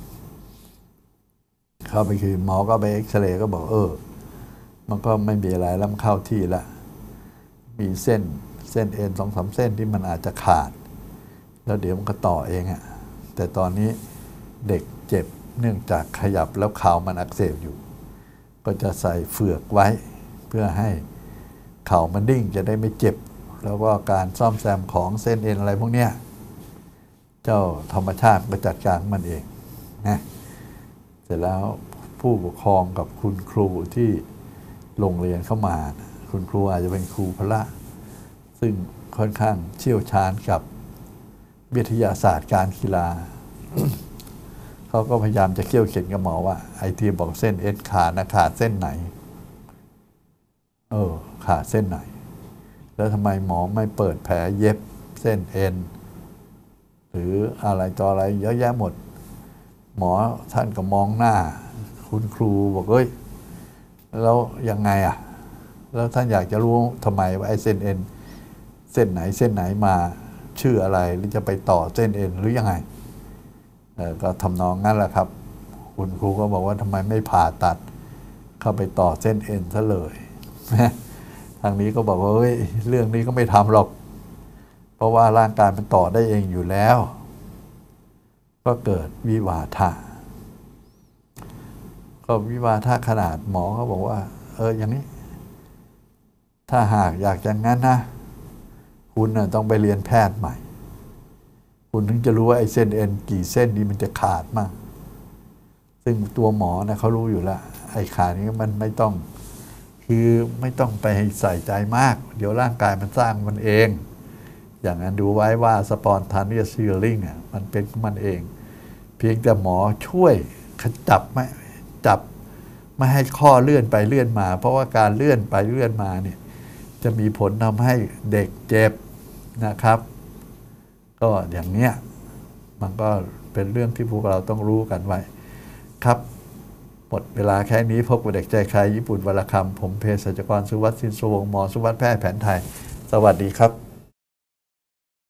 เข้าไปคืนหมอก็ไปเอ็กซเรย์ก็บอกเออมันก็ไม่มีอะไรแล้วมันเข้าที่ละมีเส้นเส้นเอ็นสองสามเส้นที่มันอาจจะขาดแล้วเดี๋ยวมันก็ต่อเองอะแต่ตอนนี้เด็กเจ็บเนื่องจากขยับแล้วเข่ามันอักเสบอยู่ก็จะใส่เฟือกไว้เพื่อให้เข่ามันดิ้งจะได้ไม่เจ็บแล้วก็การซ่อมแซมของเส้นเอ็นอะไรพวกเนี้ยเจ้าธรรมชาติมาจัดการมันเองนะเสร็จแล้วผู้ปกครองกับคุณครูที่โรงเรียนเข้ามาคุณครูอาจจะเป็นครูพละซึ่งค่อนข้างเชี่ยวชาญกับวิทยาศาสตร์การกีฬา เขาก็พยายามจะเขี่ยวเข็นกับหมอว่าไอ้ที่บอกเส้นเอ็นขาดนะขาดเส้นไหนเออขาดเส้นไหนแล้วทำไมหมอไม่เปิดแผลเย็บเส้นเอ็นหรืออะไรต่ออะไรเยอะแยะหมดหมอท่านก็มองหน้าคุณครูบอกเอ้ยแล้วยังไงอ่ะแล้วท่านอยากจะรู้ทำไมว่าไอ้เส้นเอ็นเส้นไหนเส้นไหนมาชื่ออะไรหรือจะไปต่อเส้นเอ็นหรือยังไงก็ทำนองนั้นแหละครับคุณครูก็บอกว่าทำไมไม่ผ่าตัดเข้าไปต่อเส้นเอ็นซะเลยทางนี้ก็บอกว่าเฮ้ยเรื่องนี้ก็ไม่ทำหรอกเพราะว่าร่างกายมันต่อได้เองอยู่แล้วก็เกิดวิวาทะก็วิวาทะขนาดหมอเขาบอกว่าเอออย่างนี้ถ้าหากอยากอย่างนั้นนะคุณนะต้องไปเรียนแพทย์ใหม่คุณถึงจะรู้ว่าไอ้เส้นเอ็นกี่เส้นนี้มันจะขาดมากซึ่งตัวหมอนะเขารู้อยู่แล้วไอ้ขาดนี้มันไม่ต้องคือไม่ต้องไปใส่ใจมากเดี๋ยวร่างกายมันสร้างมันเองอย่างนั้นดูไว้ว่าสปอนทาเนียสซีลลิ่งอ่ะมันเป็นมันเองเพียงแต่หมอช่วยขจับไม่จับไม่ให้ข้อเลื่อนไปเลื่อนมาเพราะว่าการเลื่อนไปเลื่อนมาเนี่ยจะมีผลทำให้เด็กเจ็บนะครับก็อย่างเนี้ยมันก็เป็นเรื่องที่พวกเราต้องรู้กันไว้ครับหมดเวลาแค่นี้พบกับเด็กใจใครญี่ปุ่นวรรณคำผมเภสัชกรสุวัฒน์สินสวงศ์หมอสุวัฒน์แพทย์แผนไทยสวัสดีครับ